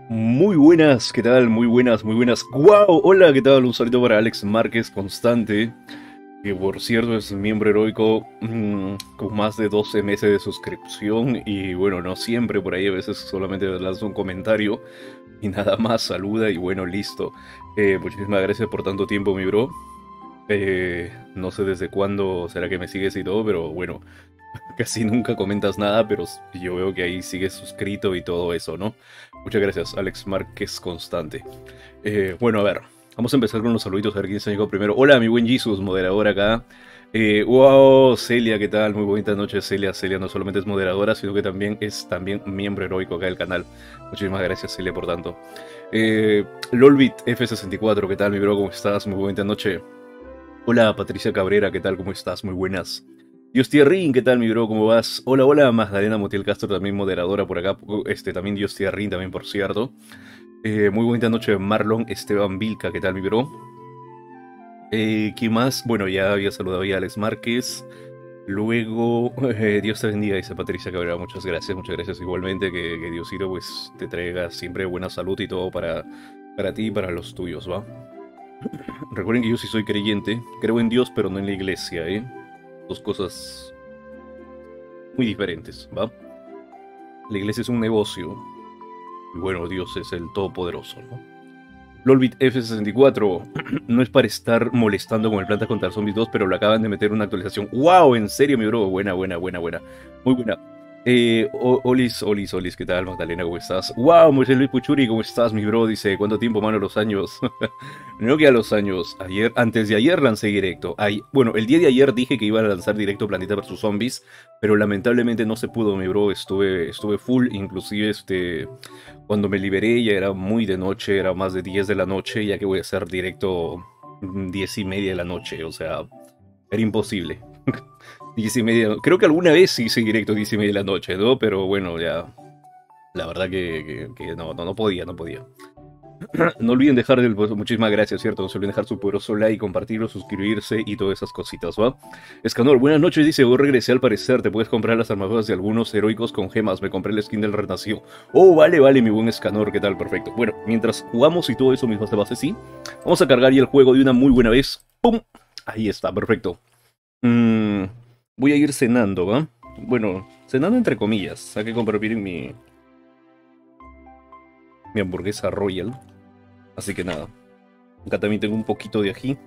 Muy buenas, ¿qué tal? Muy buenas, muy buenas. ¡Wow! Hola, ¿qué tal? Un saludo para Alex Márquez Constante, que por cierto es miembro heroico con más de 12 meses de suscripción. Y bueno, no siempre por ahí, a veces solamente lanzo un comentario y nada más saluda y bueno, listo. Muchísimas gracias por tanto tiempo, mi bro. No sé desde cuándo será que me sigues y todo, pero bueno, casi nunca comentas nada, pero yo veo que ahí sigues suscrito y todo eso, ¿no? Muchas gracias, Alex Márquez Constante. Bueno, a ver, vamos a empezar con los saluditos, a ver quién se llegó primero. Hola, mi buen Jesus, moderador acá. Wow, Celia, ¿qué tal? Muy bonita noche, Celia. Celia no solamente es moderadora, sino que también es miembro heroico acá del canal. Muchísimas gracias, Celia, por tanto. Lolbit F64, ¿qué tal, mi bro? ¿Cómo estás? Muy bonita noche. Hola, Patricia Cabrera, ¿qué tal? ¿Cómo estás? Muy buenas. Dios Tierrin, ¿qué tal, mi bro? ¿Cómo vas? Hola, hola, Magdalena Motiel Castro, también moderadora por acá. También Dios Tierrin, también, por cierto. Muy bonita noche, Marlon Esteban Vilca, ¿qué tal, mi bro? ¿Qué más? Bueno, ya había saludado ya a Alex Márquez. Luego, Dios te bendiga, dice Patricia Cabrera. Muchas gracias igualmente. Que Diosito pues te traiga siempre buena salud y todo para ti y para los tuyos, ¿va? Recuerden que yo sí soy creyente. Creo en Dios, pero no en la iglesia, ¿eh? Dos cosas muy diferentes, ¿va? La iglesia es un negocio. Y bueno, Dios es el todopoderoso, ¿no? Lolbit F64 no es para estar molestando con el Plantas contra Zombies 2, pero lo acaban de meter una actualización. ¡Wow! En serio, mi bro. Buena, buena, buena, buena. Muy buena. Olis, ¿qué tal, Magdalena? ¿Cómo estás? ¡Wow! Moisés Luis Puchuri, ¿cómo estás, mi bro? Dice, ¿cuánto tiempo, mano? Los años. No que a los años. Antes de ayer lancé directo. Bueno, el día de ayer dije que iba a lanzar directo Planeta vs Zombies, pero lamentablemente no se pudo, mi bro. Estuve full, inclusive cuando me liberé ya era muy de noche, era más de 10 de la noche, ya que voy a hacer directo 10:30 de la noche, o sea, era imposible. 10:30, creo que alguna vez sí hice directo 10:30 de la noche, ¿no? Pero bueno, ya, la verdad que no podía, no podía. No olviden dejar muchísimas gracias, ¿cierto? No se olviden dejar su poderoso like, compartirlo, suscribirse y todas esas cositas, ¿va? Escanor, buenas noches, dice, hoy regresé al parecer, te puedes comprar las armaduras de algunos heroicos con gemas, me compré el skin del Renacido. Oh, vale, vale, mi buen Escanor, ¿qué tal? Perfecto. Bueno, mientras jugamos y todo eso mismo de base, sí, vamos a cargar ya el juego de una muy buena vez. ¡Pum! Ahí está, perfecto. Voy a ir cenando, ¿va? Bueno, cenando entre comillas, hay que compartir mi hamburguesa Royal. Así que nada. Acá también tengo un poquito de ají.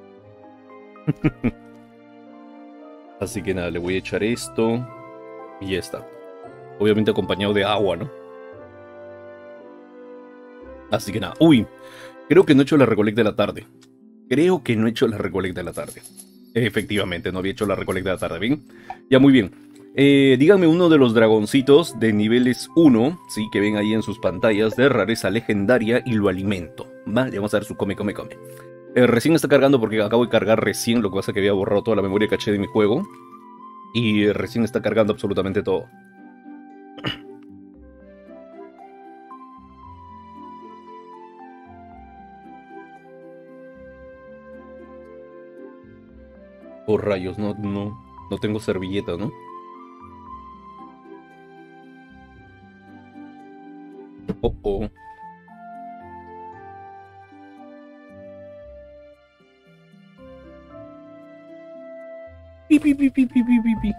Así que nada, le voy a echar esto. Y ya está. Obviamente acompañado de agua, ¿no? Así que nada. Uy, creo que no he hecho la recolecta de la tarde. Creo que no he hecho la recolecta de la tarde. Efectivamente, no había hecho la recolecta de la tarde, ¿bien? Ya, muy bien. Díganme uno de los dragoncitos de niveles 1, ¿sí? Que ven ahí en sus pantallas de rareza legendaria y lo alimento. Vale, vamos a ver su come. Recién está cargando porque acabo de cargar recién, lo que pasa es que había borrado toda la memoria caché de mi juego. Y recién está cargando absolutamente todo. Oh, rayos, no tengo servilleta, ¿no? Oh, oh. Pi, pi, pi, pi, pi, pi, pi, pi.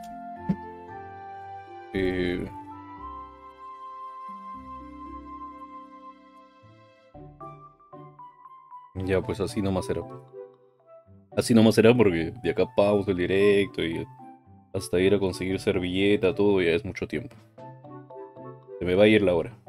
Eh, ya, pues así nomás será. Así nomás será porque de acá pausa el directo y hasta ir a conseguir servilleta, todo ya es mucho tiempo. Se me va a ir la hora.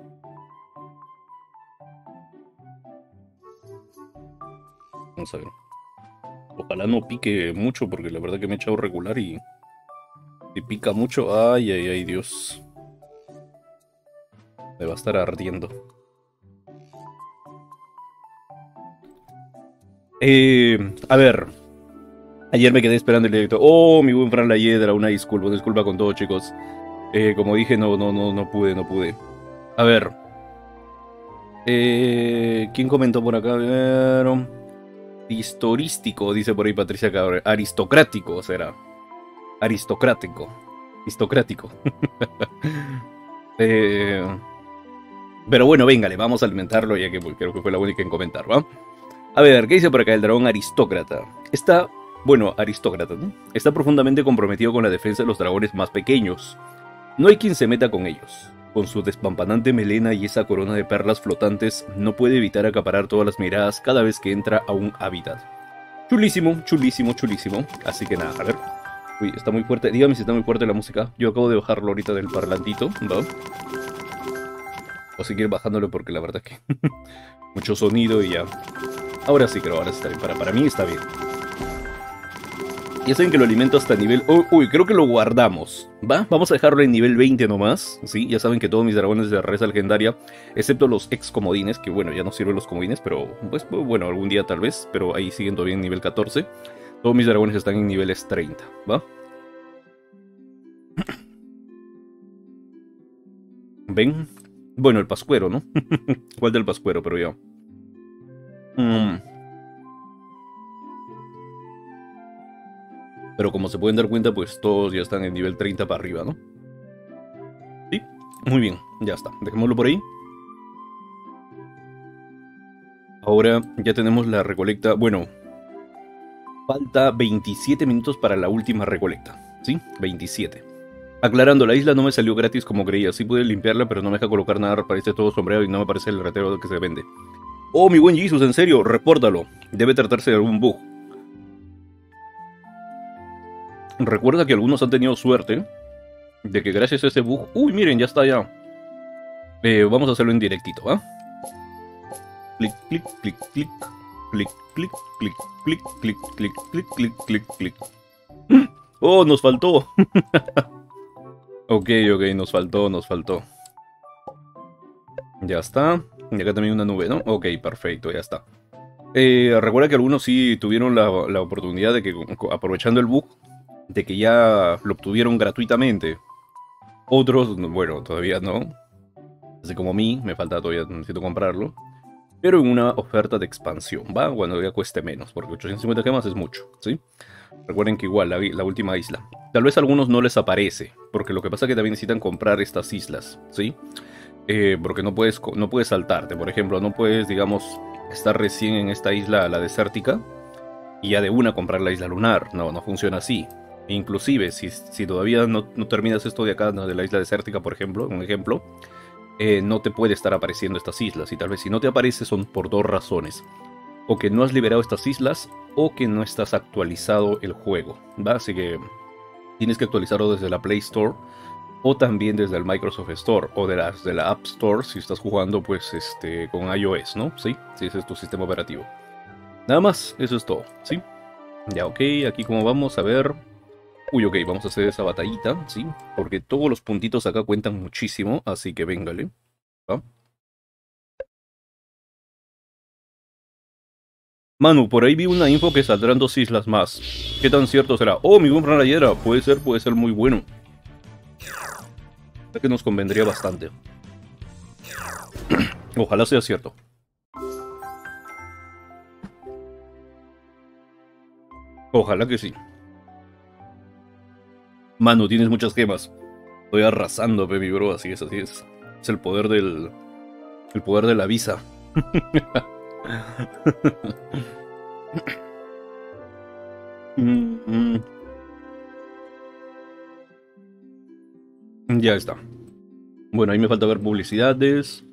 Vamos a ver. Ojalá no pique mucho porque la verdad que me he echado regular y si pica mucho, ay, Dios. Me va a estar ardiendo. A ver. Ayer me quedé esperando el directo. Oh, mi buen Fran La Hiedra, una disculpa con todo, chicos. Como dije, no pude. A ver. ¿Quién comentó por acá? A ver. Historístico, dice por ahí Patricia Cabrera. Aristocrático será. Aristocrático. Aristocrático. eh, Pero bueno, véngale, vamos a alimentarlo ya que pues, creo que fue la única en comentar, ¿va? A ver, ¿qué dice por acá el dragón aristócrata? Está, bueno, aristócrata, ¿no? Está profundamente comprometido con la defensa de los dragones más pequeños. No hay quien se meta con ellos. Con su despampanante melena y esa corona de perlas flotantes, no puede evitar acaparar todas las miradas cada vez que entra a un hábitat. Chulísimo, chulísimo, chulísimo. Así que nada, a ver. Uy, está muy fuerte. Dígame si está muy fuerte la música. Yo acabo de bajarlo ahorita del parlantito, ¿no? O seguir bajándolo porque la verdad es que mucho sonido y ya. Ahora sí creo, ahora está bien. Para mí está bien. Ya saben que lo alimento hasta nivel... Uy, creo que lo guardamos, ¿va? Vamos a dejarlo en nivel 20 nomás, ¿sí? Ya saben que todos mis dragones de reza legendaria, excepto los ex comodines, que bueno, ya no sirven los comodines, pero pues bueno, algún día tal vez, pero ahí siguen todavía en nivel 14. Todos mis dragones están en niveles 30, ¿va? ¿Ven? Bueno, el pascuero, ¿no? ¿Cuál del pascuero? Pero ya. Pero como se pueden dar cuenta, pues todos ya están en nivel 30 para arriba, ¿no? Sí, muy bien, ya está. Dejémoslo por ahí. Ahora ya tenemos la recolecta. Bueno, falta 27 minutos para la última recolecta. ¿Sí? 27. Aclarando, la isla no me salió gratis como creía. Sí pude limpiarla, pero no me deja colocar nada. Parece todo sombreado y no me parece el ratero que se vende. Oh, mi buen Jesus, en serio, repórtalo. Debe tratarse de algún bug. Recuerda que algunos han tenido suerte de que gracias a ese bug... Uy, miren, ya está ya. Vamos a hacerlo en directito, ¿ah? Clic, clic, clic, clic. Clic, clic, clic, clic, clic, clic, clic, clic, clic, clic. Oh, nos faltó. Ok, nos faltó. Ya está. Y acá también una nube, ¿no? Ok, perfecto, ya está. Recuerda que algunos sí tuvieron la oportunidad de que, aprovechando el bug, de que ya lo obtuvieron gratuitamente. Otros, bueno, todavía no. Así como a mí, me falta todavía, necesito comprarlo. Pero en una oferta de expansión, ¿va? Cuando ya cueste menos, porque 850 gemas es mucho, ¿sí? Recuerden que igual, la última isla. Tal vez a algunos no les aparece, porque lo que pasa es que también necesitan comprar estas islas, ¿sí? Porque no puedes saltarte, por ejemplo, no puedes, digamos, estar recién en esta isla, la desértica, y ya de una comprar la isla lunar. No funciona así. Inclusive, si todavía no terminas esto de acá, de la isla desértica, por ejemplo, un ejemplo, no te puede estar apareciendo estas islas. Y tal vez si no te aparece son por dos razones. O que no has liberado estas islas, o que no estás actualizado el juego, ¿va? Así que tienes que actualizarlo desde la Play Store, o también desde el Microsoft Store, o de la App Store, si estás jugando pues con iOS, ¿no? Sí, ese es tu sistema operativo. Nada más, eso es todo, ¿sí? Ya, ok, aquí como vamos a ver... Uy, ok, vamos a hacer esa batallita, ¿sí? Porque todos los puntitos acá cuentan muchísimo, así que véngale, ¿va? Manu, por ahí vi una info que saldrán 2 islas más. ¿Qué tan cierto será? Oh, mi buen ranayera, puede ser muy bueno. Creo que nos convendría bastante. Ojalá sea cierto. Ojalá que sí. Manu, tienes muchas gemas. Estoy arrasando, baby bro, así es. Es el poder el poder de la visa. Ya está. Bueno, ahí me falta ver publicidades.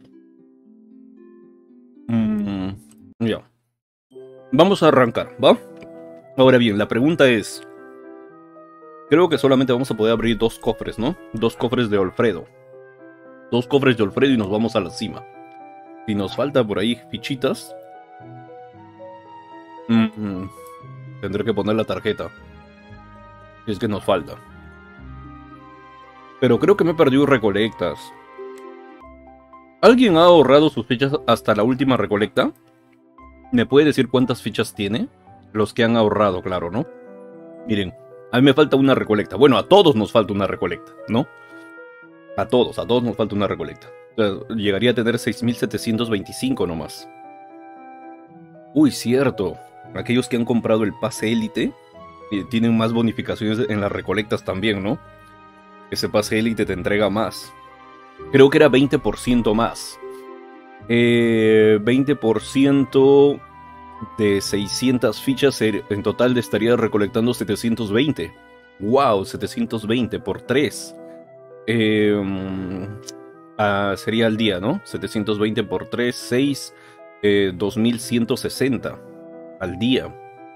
Ya. Vamos a arrancar, ¿va? Ahora bien, la pregunta es... Creo que solamente vamos a poder abrir 2 cofres, ¿no? 2 cofres de Olfredo. 2 cofres de Olfredo y nos vamos a la cima. Si nos falta por ahí fichitas... Tendré que poner la tarjeta. Si es que nos falta. Pero creo que me he perdido recolectas. ¿Alguien ha ahorrado sus fichas hasta la última recolecta? ¿Me puede decir cuántas fichas tiene? Los que han ahorrado, claro, ¿no? Miren, a mí me falta una recolecta. Bueno, a todos nos falta una recolecta, ¿no? A todos nos falta una recolecta. O sea, llegaría a tener 6.725 nomás. Uy, cierto. Aquellos que han comprado el pase élite tienen más bonificaciones en las recolectas también, ¿no? Ese pase élite te entrega más. Creo que era 20% más. 20% de 600 fichas, en total estaría recolectando 720. ¡Wow! 720 por 3. Sería al día, ¿no? 720 por 3, 6, 2160 al día.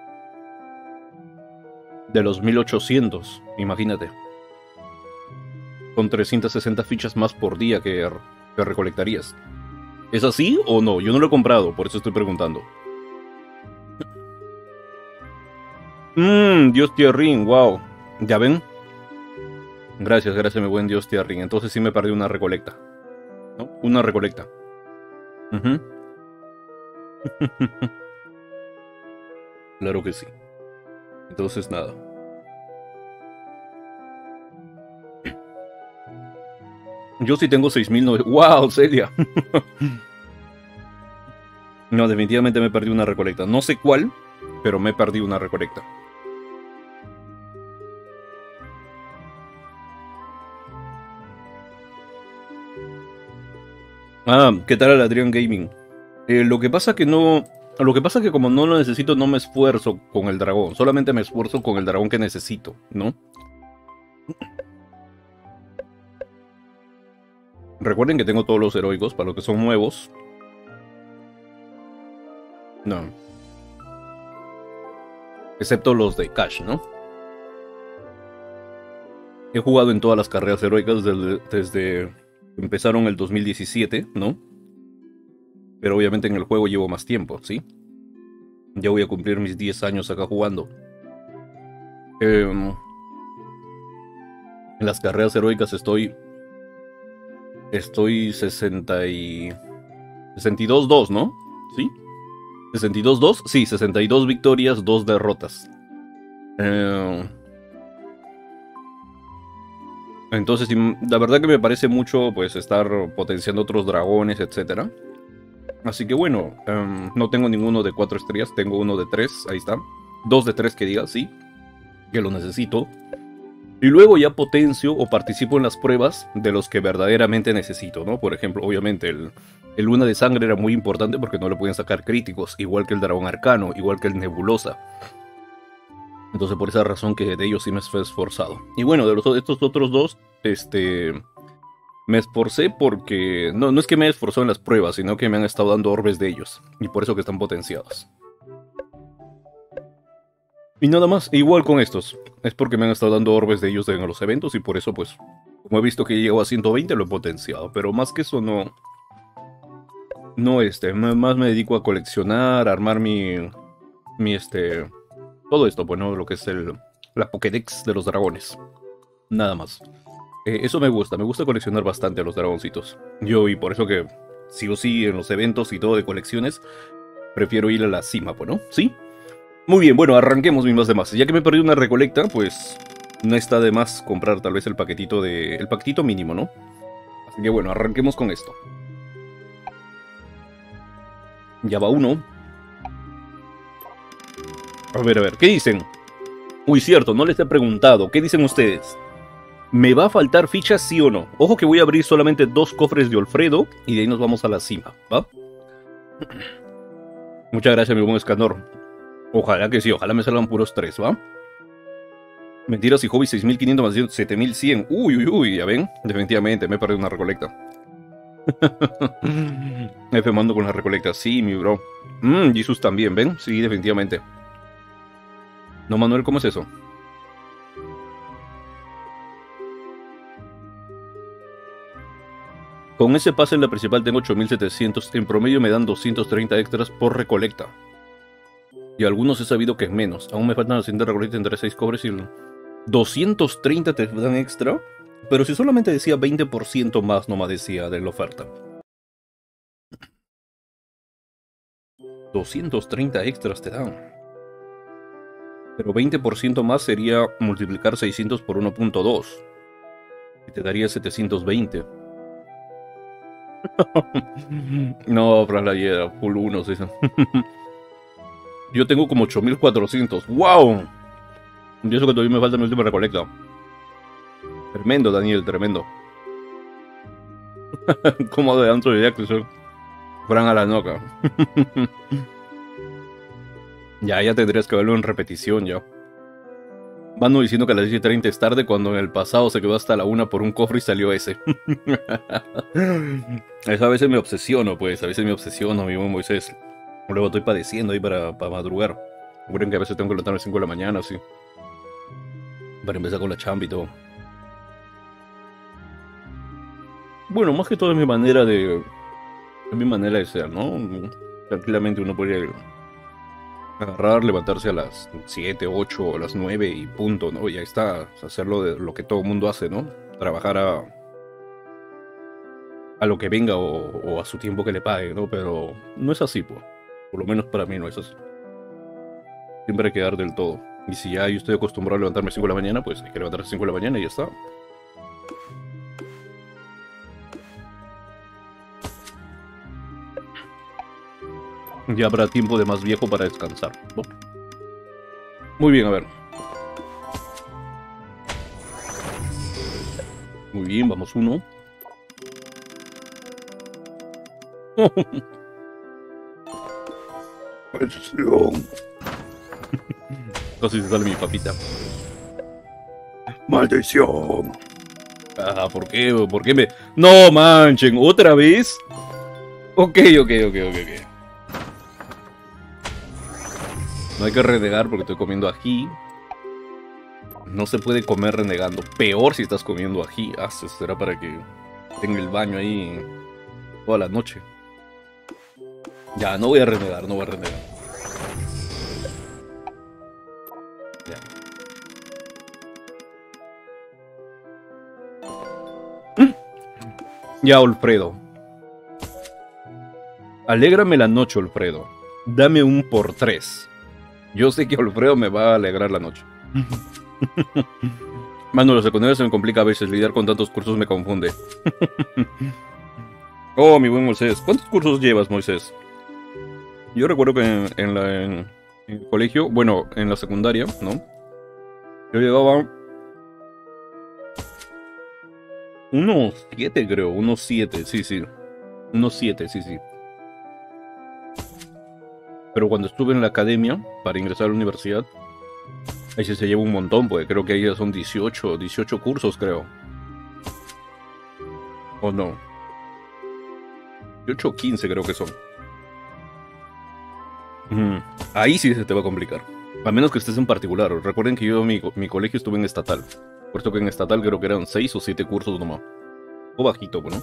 De los 1800, imagínate. Con 360 fichas más por día que recolectarías. ¿Es así o no? Yo no lo he comprado, por eso estoy preguntando. Dios Tierrin, wow. ¿Ya ven? Gracias, mi buen Dios Tierrin. Entonces sí me perdí una recolecta, ¿no? Una recolecta. Claro que sí. Entonces nada. Yo sí tengo 6.900. ¡Wow, Celia! No, definitivamente me perdí una recolecta. No sé cuál, pero me perdí una recolecta. ¿Qué tal el Adrián Gaming? Lo que pasa que no... Lo que pasa que como no lo necesito, no me esfuerzo con el dragón. Solamente me esfuerzo con el dragón que necesito, ¿no? Recuerden que tengo todos los heroicos para los que son nuevos. No. Excepto los de Cash, ¿no? He jugado en todas las carreras heroicas desde que empezaron el 2017, ¿no? Pero obviamente en el juego llevo más tiempo, ¿sí? Ya voy a cumplir mis 10 años acá jugando. En las carreras heroicas estoy 62-2, ¿no? ¿Sí? 62-2, sí, 62 victorias, 2 derrotas. Entonces, la verdad que me parece mucho, pues, estar potenciando otros dragones, etcétera. Así que bueno, no tengo ninguno de 4 estrellas, tengo uno de 3, ahí está. 2 de 3 que diga, sí, que lo necesito. Y luego ya potencio o participo en las pruebas de los que verdaderamente necesito, ¿no? Por ejemplo, obviamente el Luna de Sangre era muy importante porque no le podían sacar críticos, igual que el Dragón Arcano, igual que el Nebulosa. Entonces por esa razón que de ellos sí me he esforzado. Y bueno, de estos otros dos, me esforcé porque... No es que me he esforzado en las pruebas, sino que me han estado dando orbes de ellos. Y por eso que están potenciados. Y nada más, igual con estos. Es porque me han estado dando orbes de ellos en los eventos y por eso pues... Como he visto que llego a 120 lo he potenciado. Pero más que eso no... más me dedico a coleccionar, a armar todo esto, bueno, lo que es la Pokédex de los dragones. Nada más. Eso me gusta coleccionar bastante a los dragoncitos. Y por eso que sí o sí en los eventos y todo de colecciones, prefiero ir a la cima, pues, ¿no? ¿Sí? Muy bien, bueno, arranquemos mis más demás. Ya que me perdí una recolecta, pues no está de más comprar tal vez el paquetito mínimo, ¿no? Así que bueno, arranquemos con esto. Ya va uno. A ver, ¿qué dicen? Uy, cierto, no les he preguntado. ¿Qué dicen ustedes? ¿Me va a faltar fichas, sí o no? Ojo que voy a abrir solamente 2 cofres de Olfredo y de ahí nos vamos a la cima, ¿va? Muchas gracias, mi buen Escanor. Ojalá que sí, ojalá me salgan puros 3, ¿va? Mentiras y hobby 6500 más 7100. Uy, ya ven. Definitivamente, me he perdido una recolecta. F mando con la recolecta, sí, mi bro. Jesus también, ¿ven? Sí, definitivamente. No, Manuel, ¿cómo es eso? Con ese pase en la principal tengo 8700. En promedio me dan 230 extras por recolecta. Y algunos he sabido que es menos. Aún me faltan las 100 de recolecta entre 6 cobres y 230 te dan extra. Pero si solamente decía 20% más, nomás decía de la oferta. 230 extras te dan. Pero 20% más sería multiplicar 600 por 1.2. Y te daría 720. No, Fralayera, full 1, sí. Yo tengo como 8400. ¡Wow! Y eso que todavía me falta mi última recolecta. Tremendo, Daniel, tremendo. ¿Cómo adelanto de idea, Crisol? Fran a la noca. Ya tendrías que verlo en repetición ya. Mano diciendo que a las 10:30 es tarde cuando en el pasado se quedó hasta la 1 por un cofre y salió ese. Eso a veces me obsesiono, pues. A veces me obsesiono, mi buen Moisés. Luego estoy padeciendo ahí para madrugar. Recuerden que a veces tengo que levantarme a las 5 de la mañana, así. Para empezar con la chamba y todo. Bueno, más que todo es mi manera de... Es mi manera de ser, ¿no? Tranquilamente uno puede agarrar, levantarse a las 7, 8 o las 9 y punto, ¿no? Ya está, hacerlo de lo que todo el mundo hace, ¿no? Trabajar a lo que venga o a su tiempo que le pague, ¿no? Pero no es así, pues. Por lo menos para mí no es así. Siempre hay que dar del todo. Y si ya yo estoy acostumbrado a levantarme a 5 de la mañana, pues hay que levantarse a 5 de la mañana y ya está. Ya habrá tiempo de más viejo para descansar, ¿no? Muy bien, a ver. Muy bien, vamos uno. Maldición. Casi se sale mi papita. Maldición. Ah, ¿por qué? ¿Por qué me...? No manchen, ¿otra vez? Ok. No hay que renegar porque estoy comiendo ají. No se puede comer renegando. Peor si estás comiendo ají. Ah, será para que tenga el baño ahí toda la noche. Ya, no voy a renegar, no voy a renegar. Ya, Alfredo. Alégrame la noche, Alfredo. Dame un por 3. Yo sé que Alfredo me va a alegrar la noche. Mano, los secundarios se me complica a veces. Lidiar con tantos cursos me confunde. Oh, mi buen Moisés. ¿Cuántos cursos llevas, Moisés? Yo recuerdo que en el colegio, bueno, en la secundaria, ¿no? Yo llevaba unos 7, creo. Unos 7, sí. Unos 7, sí. Pero cuando estuve en la academia, para ingresar a la universidad, ahí sí se lleva un montón, porque creo que ahí ya son 18 cursos, creo. ¿O no? 18 o 15 creo que son. Ahí sí se te va a complicar. A menos que estés en particular. Recuerden que yo mi colegio estuve en estatal. Por eso que en estatal creo que eran 6 o 7 cursos nomás. O bajito, ¿no?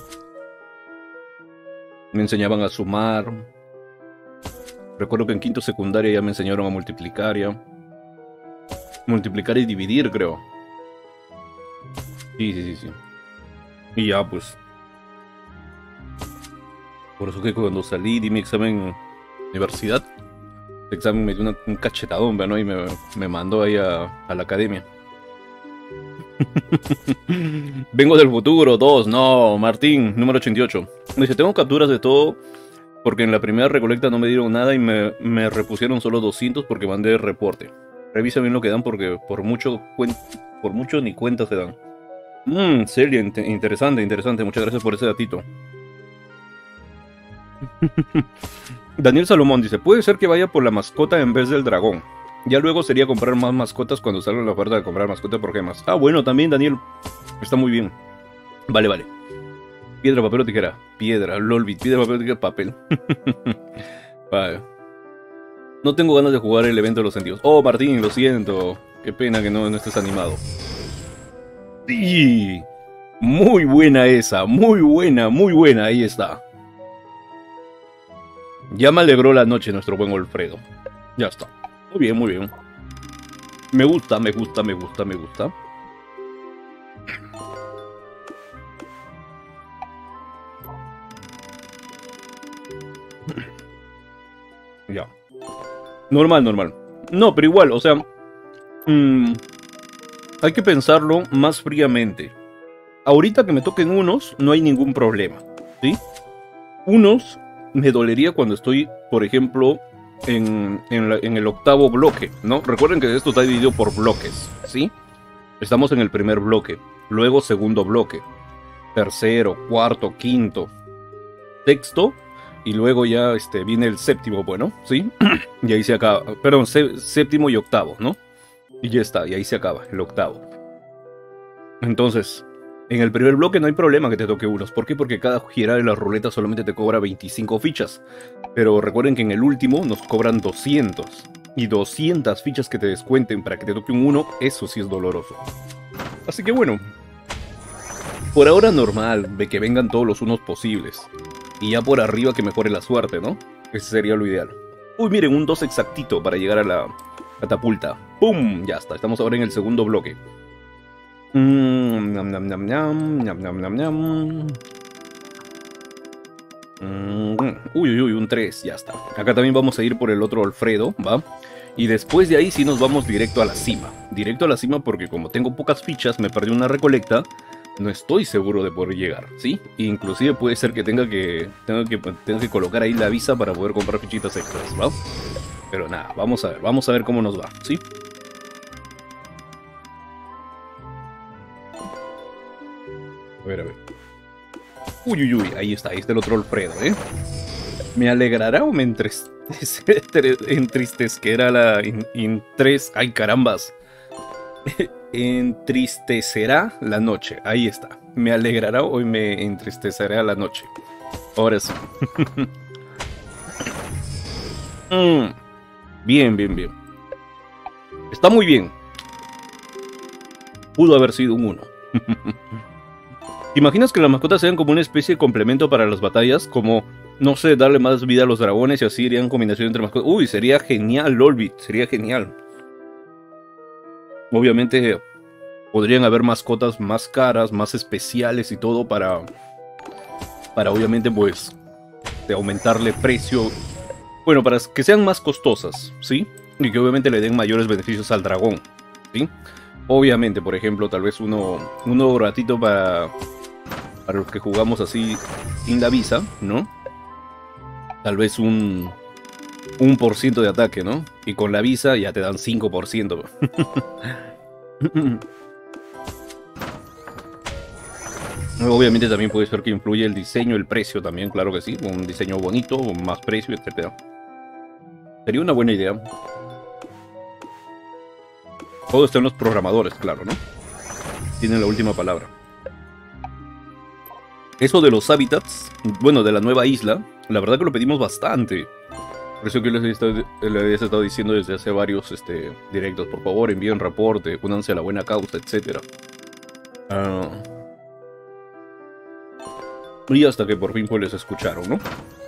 Me enseñaban a sumar. Recuerdo que en quinto secundaria ya me enseñaron a multiplicar ya. Multiplicar y dividir, creo. Sí. Y ya, pues. Por eso que cuando salí, di mi examen en universidad. El examen me dio un cachetadón, ¿no? Y me mandó ahí a la academia. Vengo del futuro, 2. No, Martín, número 88. Dice, tengo capturas de todo porque en la primera recolecta no me dieron nada y me repusieron solo 200 porque mandé reporte. Revisa bien lo que dan porque por mucho ni cuenta se dan. Celia, interesante. Muchas gracias por ese datito. Daniel Salomón dice, puede ser que vaya por la mascota en vez del dragón. Ya luego sería comprar más mascotas cuando salga la oferta de comprar mascotas por gemas. Ah, bueno, también, Daniel. Está muy bien. Vale. Piedra, papel o tijera. Piedra, lolbit. Piedra, papel o tijera, papel. Vale. No tengo ganas de jugar el evento de los sentidos. Oh, Martín, lo siento. Qué pena que no estés animado. Sí. Muy buena esa. Muy buena. Ahí está. Ya me alegró la noche nuestro buen Alfredo. Ya está. Muy bien. Me gusta. Ya. Normal. No, pero igual, o sea... hay que pensarlo más fríamente. Ahorita que me toquen unos, no hay ningún problema. ¿Sí? Unos me dolería cuando estoy, por ejemplo... En el octavo bloque, ¿no? Recuerden que esto está dividido por bloques, ¿sí? Estamos en el primer bloque, luego segundo bloque, tercero, cuarto, quinto, sexto, Y luego ya viene el séptimo, bueno, ¿sí? Y ahí se acaba. Perdón, séptimo y octavo, ¿no? Y ya está, y ahí se acaba, el octavo. Entonces, en el primer bloque no hay problema que te toque unos. ¿Por qué? Porque cada girada de la ruleta solamente te cobra 25 fichas. Pero recuerden que en el último nos cobran 200. Y 200 fichas que te descuenten para que te toque un 1, eso sí es doloroso. Así que bueno, por ahora normal, de que vengan todos los unos posibles. Y ya por arriba que mejore la suerte, ¿no? Ese sería lo ideal. Uy, miren, un 2 exactito para llegar a la catapulta. ¡Pum! Ya está, estamos ahora en el segundo bloque. Ñam, ñam, ñam, ñam, ñam, ñam, ñam, ñam. Uy, uy, uy, un 3, ya está. Acá también vamos a ir por el otro Alfredo, ¿va? Y después de ahí sí nos vamos directo a la cima. Directo a la cima porque como tengo pocas fichas, me perdí una recolecta. No estoy seguro de poder llegar, ¿sí? Inclusive puede ser que tenga que colocar ahí la visa para poder comprar fichitas extras, ¿va? Pero nada, vamos a ver cómo nos va, ¿sí? A ver, a ver. Uy, uy, uy, ahí está el otro Alfredo, ¿eh? ¿Me alegrará o me entristecerá la... ¡Ay, carambas! Entristecerá la noche. Ahí está. ¿Me alegrará o me entristecerá la noche? Ahora sí. Bien, bien, bien. Está muy bien. Pudo haber sido un 1. ¿Te imaginas que las mascotas sean como una especie de complemento para las batallas? Como, no sé, darle más vida a los dragones y así irían combinación entre mascotas. Uy, sería genial, Lolbit. Sería genial. Obviamente podrían haber mascotas más caras, más especiales y todo para obviamente pues de aumentarle precio. Bueno, para que sean más costosas, ¿sí? Y que obviamente le den mayores beneficios al dragón, ¿sí? Obviamente, por ejemplo, tal vez uno ratito para los que jugamos así sin la visa, ¿no? Tal vez un 1% de ataque, ¿no? Y con la visa ya te dan 5%. Obviamente también puede ser que influye el diseño, el precio también, claro que sí. Un diseño bonito, más precio, etc. Sería una buena idea. Todo está en los programadores, claro, ¿no? Tienen la última palabra. Eso de los hábitats, bueno, de la nueva isla, la verdad que lo pedimos bastante. Por eso que les he estado diciendo desde hace varios directos. Por favor, envíen reporte, únanse a la buena causa, etc. Y hasta que por fin pues les escucharon, ¿no?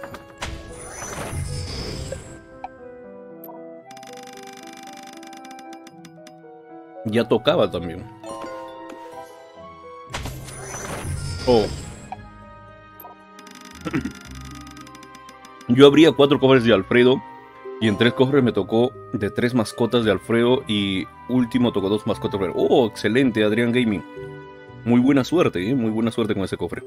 Ya tocaba también. Oh. Yo abría 4 cofres de Alfredo y en 3 cofres me tocó de 3 mascotas de Alfredo y último tocó 2 mascotas de Alfredo. Oh, excelente, Adrián Gaming. Muy buena suerte, muy buena suerte con ese cofre.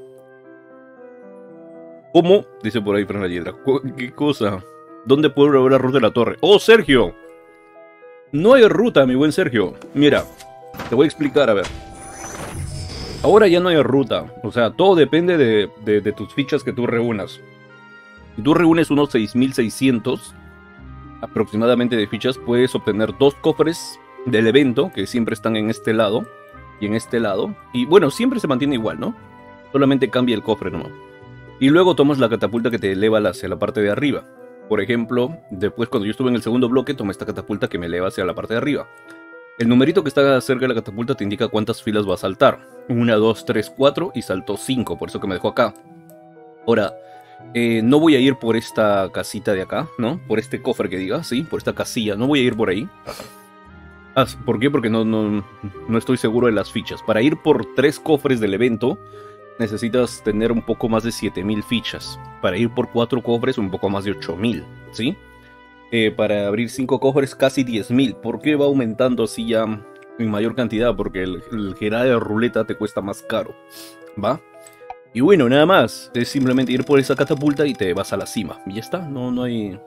¿Cómo? Dice por ahí Fran la Hiedra. ¿Qué cosa? ¿Dónde puedo ver la ruta de la torre? ¡Oh, Sergio! No hay ruta, mi buen Sergio. Mira, te voy a explicar, a ver. Ahora ya no hay ruta. O sea, todo depende de tus fichas que tú reúnas. Si tú reúnes unos 6600 aproximadamente de fichas, puedes obtener 2 cofres del evento, que siempre están en este lado y en este lado. Y bueno, siempre se mantiene igual, ¿no? Solamente cambia el cofre nomás. Y luego tomas la catapulta que te eleva hacia la parte de arriba. Por ejemplo, después cuando yo estuve en el segundo bloque, tomé esta catapulta que me eleva hacia la parte de arriba. El numerito que está cerca de la catapulta te indica cuántas filas va a saltar. 1, 2, 3, 4 y saltó 5, por eso que me dejó acá. Ahora, no voy a ir por esta casita de acá, ¿no? Por este cofre que diga, sí, por esta casilla. No voy a ir por ahí. ¿Por qué? Porque no estoy seguro de las fichas. Para ir por 3 cofres del evento, necesitas tener un poco más de 7000 fichas. Para ir por 4 cofres, un poco más de 8000, ¿sí? Para abrir 5 cofres, casi 10.000. ¿Por qué va aumentando así ya en mayor cantidad? Porque el girar de ruleta te cuesta más caro, ¿va? Y bueno, nada más. Es simplemente ir por esa catapulta y te vas a la cima. Y ya está, no hay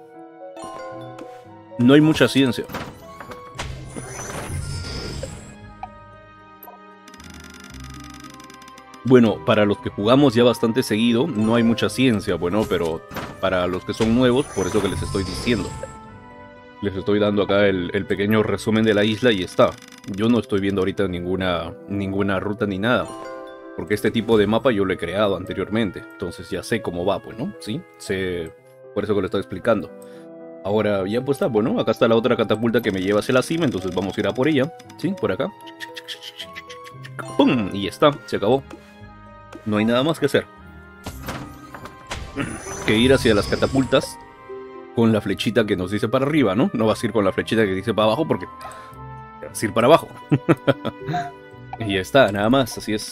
mucha ciencia. Bueno, para los que jugamos ya bastante seguido, no hay mucha ciencia, bueno, pero para los que son nuevos, por eso que les estoy diciendo. Les estoy dando acá el pequeño resumen de la isla y está. Yo no estoy viendo ahorita ninguna ruta ni nada. Porque este tipo de mapa yo lo he creado anteriormente. Entonces ya sé cómo va, pues, ¿no? Sí, sé. Por eso que lo estoy explicando. Ahora ya pues está, bueno, acá está la otra catapulta que me lleva hacia la cima. Entonces vamos a ir a por ella. Sí, por acá. ¡Pum! Y ya está, se acabó. No hay nada más que hacer. Que ir hacia las catapultas con la flechita que nos dice para arriba, ¿no? No vas a ir con la flechita que dice para abajo porque vas a ir para abajo. Y ya está, nada más, así es.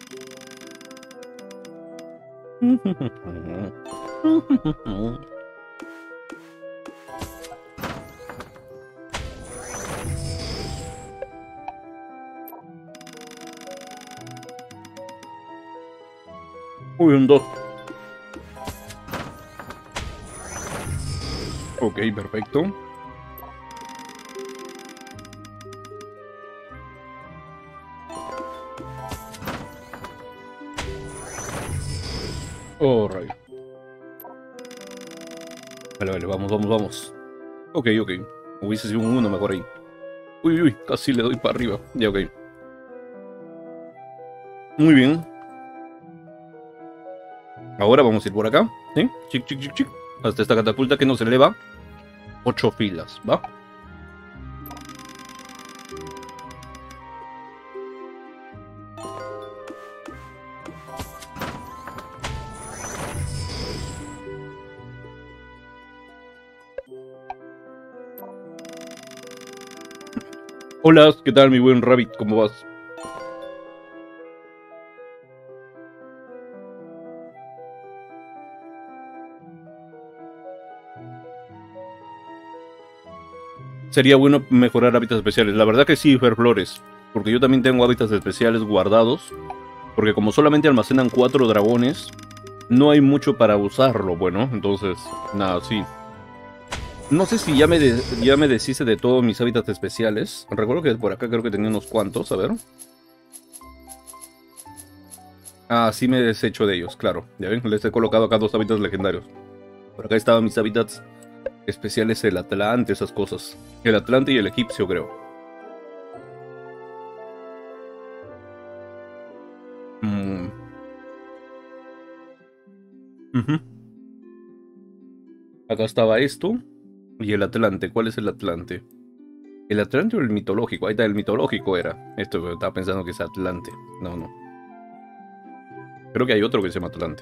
Uy, un 2. Ok, perfecto. Oh, rayo. Vale, vamos. Ok. Hubiese sido un 1 mejor ahí. Uy, casi le doy para arriba. Ya, ok. Muy bien. Ahora vamos a ir por acá. ¿Sí? Chic. Hasta esta catapulta que nos eleva 8 filas, ¿va? Hola, ¿qué tal mi buen Rabbit? ¿Cómo vas? Sería bueno mejorar hábitats especiales. La verdad que sí, Ferflores. Porque yo también tengo hábitats especiales guardados. Porque como solamente almacenan 4 dragones, no hay mucho para usarlo, bueno. Entonces, nada, sí. No sé si ya me deshice de todos mis hábitats especiales. Recuerdo que por acá creo que tenía unos cuantos, a ver. Ah, sí me he deshecho de ellos, claro. Ya ven, les he colocado acá 2 hábitats legendarios. Por acá estaban mis hábitats especiales, el Atlante, esas cosas. El Atlante y el egipcio, creo. Acá estaba esto. Y el Atlante, ¿cuál es el Atlante? ¿El Atlante o el mitológico? Ahí está, el mitológico era. Esto, estaba pensando que es Atlante. No. Creo que hay otro que se llama Atlante.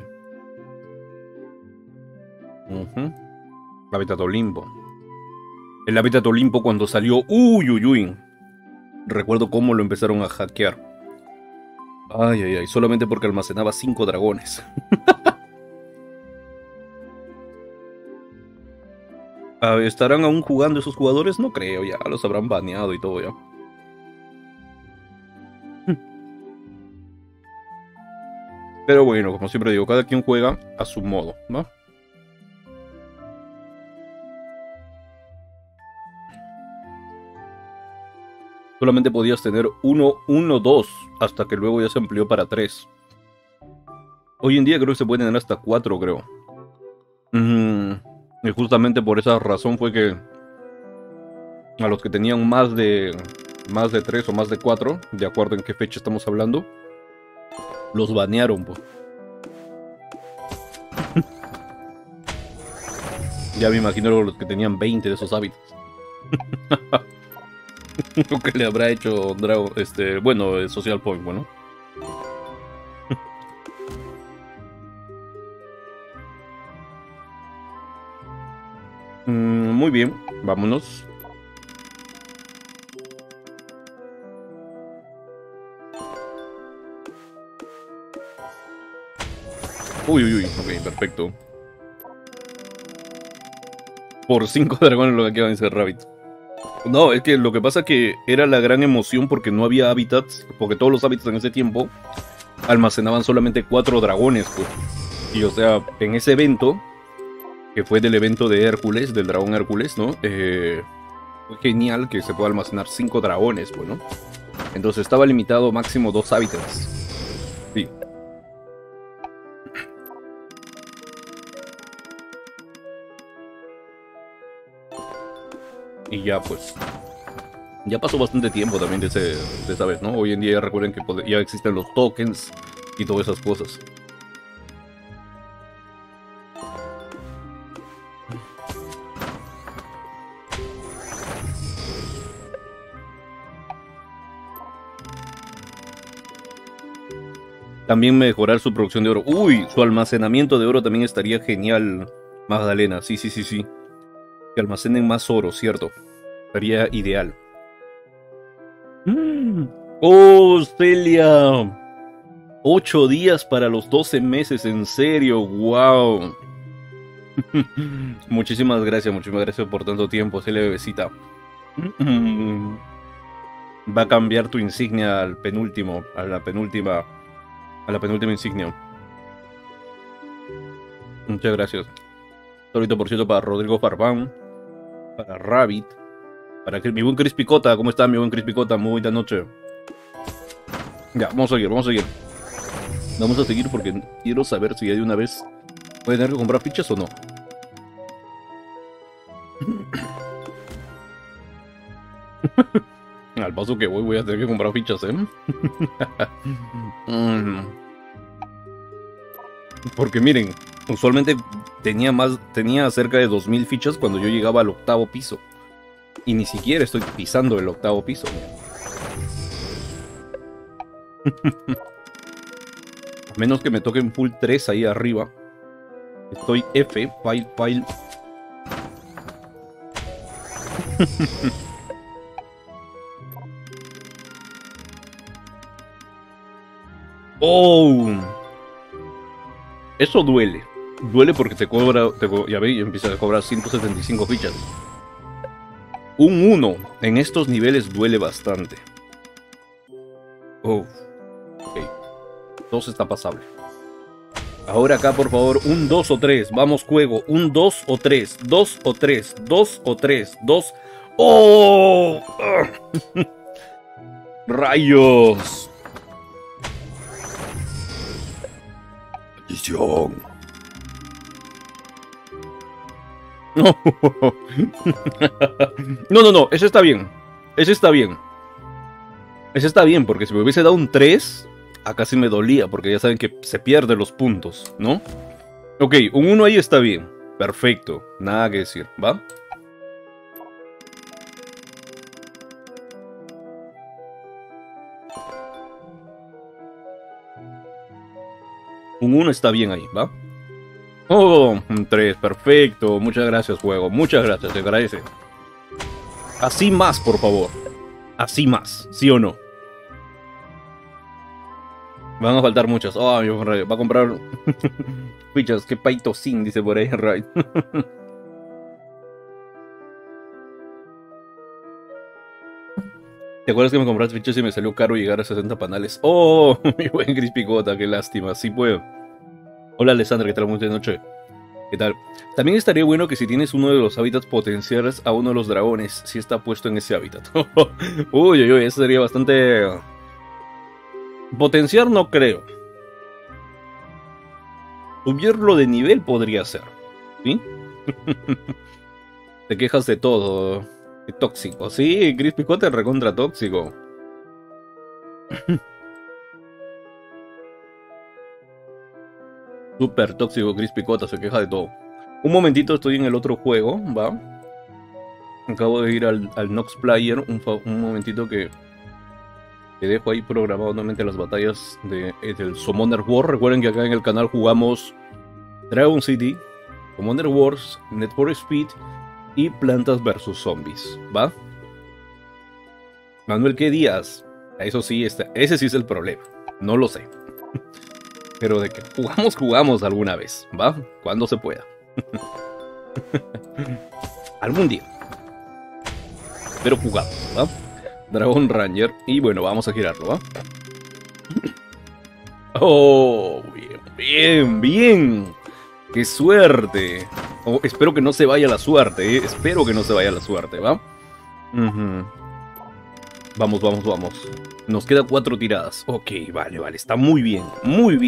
Hábitat Olimpo. El Hábitat Olimpo cuando salió... Uy. Recuerdo cómo lo empezaron a hackear. Ay. Solamente porque almacenaba 5 dragones. ¿Estarán aún jugando esos jugadores? No creo, ya los habrán baneado y todo ya. Pero bueno, como siempre digo, cada quien juega a su modo, ¿no? Solamente podías tener 1, 2, hasta que luego ya se amplió para 3. Hoy en día creo que se puede tener hasta 4, creo. Y justamente por esa razón fue que a los que tenían más de 3 o más de 4, de acuerdo en qué fecha estamos hablando, los banearon, pues. Ya me imagino los que tenían 20 de esos hábitos. Lo que le habrá hecho Dragon, bueno, Social Point, bueno. Muy bien, vámonos. Uy, ok, perfecto. Por 5 dragones lo que quedan en Rabbit. No, es que lo que pasa que era la gran emoción porque no había hábitats, porque todos los hábitats en ese tiempo almacenaban solamente 4 dragones, pues. Y o sea, en ese evento, que fue del evento de Hércules, del dragón Hércules, ¿no? Fue genial que se pueda almacenar 5 dragones, pues, ¿no? Entonces estaba limitado máximo 2 hábitats. Sí. Y ya pues, ya pasó bastante tiempo también de esa vez, ¿no? Hoy en día recuerden que ya existen los tokens y todas esas cosas. También mejorar su producción de oro. Uy, su almacenamiento de oro también estaría genial, Magdalena. Sí, sí, sí, sí. Que almacenen más oro, cierto. Estaría ideal. ¡Oh, Celia! 8 días para los 12 meses, en serio, wow. Muchísimas gracias por tanto tiempo, Celia bebecita. Va a cambiar tu insignia al penúltimo, a la penúltima insignia. Muchas gracias. Ahorita, por cierto, para Rodrigo Farfán, para Rabbit, para mi buen Chris Picota. ¿Cómo está mi buen Chris Picota? Muy buena noche. Ya, vamos a seguir, vamos a seguir. Vamos a seguir porque quiero saber si ya de una vez voy a tener que comprar fichas o no. Al paso que voy a tener que comprar fichas, ¿eh? Porque miren, usualmente tenía cerca de 2000 fichas cuando yo llegaba al 8º piso. Y ni siquiera estoy pisando el 8º piso. A menos que me toquen full 3 ahí arriba. Estoy F, file. Oh, eso duele. Duele porque te cobra, ya veis, empieza a cobrar 175 fichas. Un 1 en estos niveles duele bastante. Oh, ok. 2 está pasable. Ahora acá, por favor, un 2 o 3. Vamos, juego. Un 2 o 3. 2 o 3. 2 o 3. 2. ¡Oh! ¡Rayos! Maldición. No. No. Ese está bien. Ese está bien. Ese está bien, porque si me hubiese dado un 3, acá sí me dolía, porque ya saben que se pierden los puntos, ¿no? Ok, un 1 ahí está bien. Perfecto. Nada que decir, ¿va? Un 1 está bien ahí, ¿va? Oh, un 3, perfecto. Muchas gracias, juego. Muchas gracias, te agradece. Así más, por favor. Así más, ¿sí o no? Van a faltar muchas. Oh, va a comprar fichas. Que paito sin, dice por ahí, right. ¿Te acuerdas que me compraste fichas y me salió caro llegar a 60 panales? Oh, mi buen Crispicota, qué lástima. Sí puedo. Hola, Alessandra, ¿qué tal? Muy buena noche. ¿Qué tal? También estaría bueno que si tienes uno de los hábitats, potenciaras a uno de los dragones, si está puesto en ese hábitat. Uy, eso sería bastante... Potenciar no creo. Subirlo de nivel podría ser, ¿sí? Te quejas de todo. Qué tóxico. Sí, Chris Picote recontra tóxico. Súper tóxico, Chris Picota, se queja de todo. Un momentito, estoy en el otro juego, ¿va? Acabo de ir al Nox Player, un momentito que dejo ahí programado nuevamente las batallas del Summoner War. Recuerden que acá en el canal jugamos Dragon City, Summoner Wars, Need for Speed y Plantas vs Zombies, ¿va? Manuel, ¿qué días? Eso sí, ese sí es el problema, no lo sé. Pero de que jugamos alguna vez, ¿va? Cuando se pueda. Algún día. Pero jugamos, ¿va? Dragon Ranger. Y bueno, vamos a girarlo, ¿va? Oh, bien. ¡Qué suerte! Oh, espero que no se vaya la suerte, ¿eh? Espero que no se vaya la suerte, ¿va? Vamos. Nos quedan 4 tiradas. Ok, vale. Está muy bien.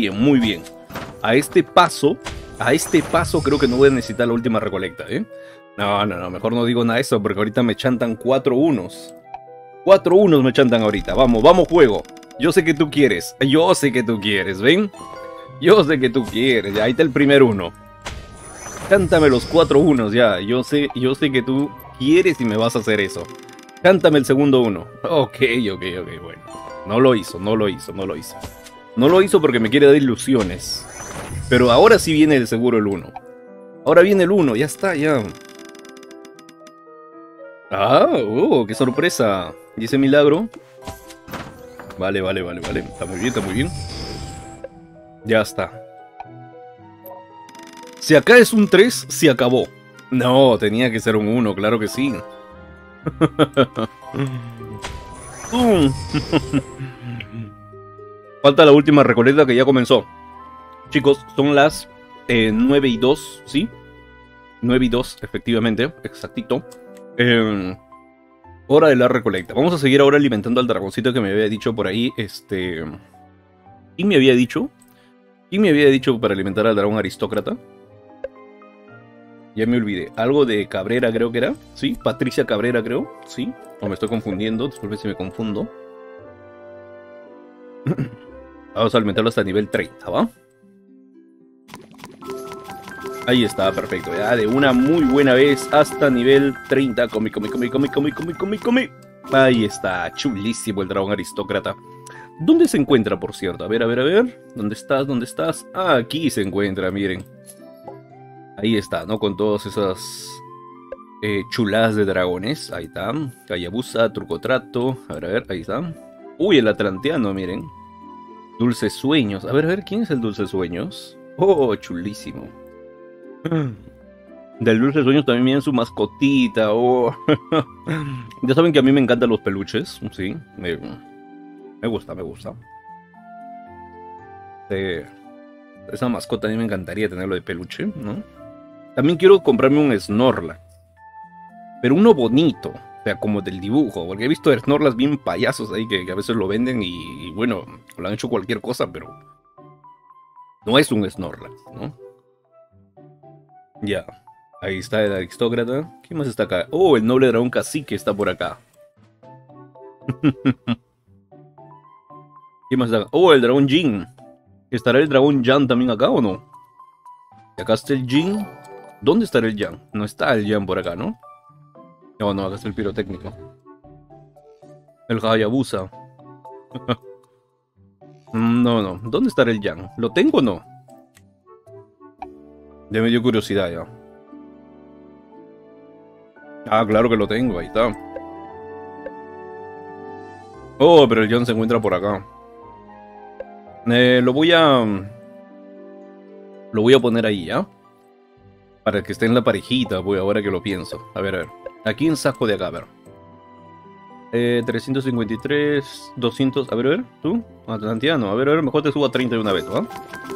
A este paso creo que no voy a necesitar la última recolecta, ¿eh? No, no, no, mejor no digo nada de eso porque ahorita me chantan 4 unos. 4 unos me chantan ahorita. Vamos, vamos, juego. Yo sé que tú quieres. Yo sé que tú quieres, ¿ven? Yo sé que tú quieres. Ya, ahí está el primer uno. Cántame los 4 unos ya. Yo sé que tú quieres y me vas a hacer eso. Cántame el segundo uno. Ok, ok, ok, bueno. No lo hizo, no lo hizo, no lo hizo. No lo hizo porque me quiere dar ilusiones. Pero ahora sí viene el seguro el uno. Ahora viene el uno, ya está, ya. Ah, qué sorpresa. ¿Y ese milagro? Vale, vale, vale, vale. Está muy bien, está muy bien. Ya está. Si acá es un 3, se acabó. No, tenía que ser un uno, claro que sí. ¡Pum! Falta la última recoleta que ya comenzó. Chicos, son las 9 y 2, ¿sí? 9 y 2, efectivamente, exactito. Hora de la recolecta. Vamos a seguir ahora alimentando al dragoncito que me había dicho por ahí. ¿Quién me había dicho? ¿Quién me había dicho para alimentar al dragón aristócrata? Ya me olvidé. Algo de Cabrera creo que era. ¿Sí? Patricia Cabrera creo. ¿Sí? O me estoy confundiendo. Disculpe si me confundo. Vamos a alimentarlo hasta nivel 30, ¿va? Ahí está, perfecto. Ya de una muy buena vez hasta nivel 30. Come, come, come, come, come, come, come, come. Ahí está, chulísimo el dragón aristócrata. ¿Dónde se encuentra, por cierto? A ver, a ver, a ver. ¿Dónde estás? ¿Dónde estás? Ah, aquí se encuentra, miren. Ahí está, ¿no? Con todas esas chuladas de dragones. Ahí está. Hayabusa, Trucotrato. A ver, ahí está. Uy, el atlanteano, miren. Dulces Sueños. A ver, ¿quién es el Dulces Sueños? Oh, chulísimo. Del Dulces Sueños también viene su mascotita. Oh. Ya saben que a mí me encantan los peluches. Sí, me gusta, me gusta. Esa mascota a mí me encantaría tenerlo de peluche, ¿no? También quiero comprarme un Snorlax. Pero uno bonito. O sea, como del dibujo. Porque he visto Snorlax bien payasos ahí que a veces lo venden y bueno, lo han hecho cualquier cosa, pero no es un Snorlax, ¿no? Ya. Ahí está el aristócrata. ¿Quién más está acá? Oh, el noble dragón cacique está por acá. ¿Quién más está acá? Oh, el dragón Jin. ¿Estará el dragón Jan también acá o no? Y acá está el Jin. ¿Dónde estará el Jan? No está el Jan por acá, ¿no? No, no, acá está el pirotécnico. El Hayabusa. No, no. ¿Dónde estará el Jan? ¿Lo tengo o no? Ya me dio curiosidad ya. Ah, claro que lo tengo, ahí está. Oh, pero el Jan se encuentra por acá. Lo voy a... Lo voy a poner ahí, ¿ya? Para que esté en la parejita, pues, ahora que lo pienso. A ver, a ver. Aquí en saco de acá, a ver. 353, 200... A ver, tú. Atlantiano. A ver, mejor te subo a 30 de una vez, ¿va?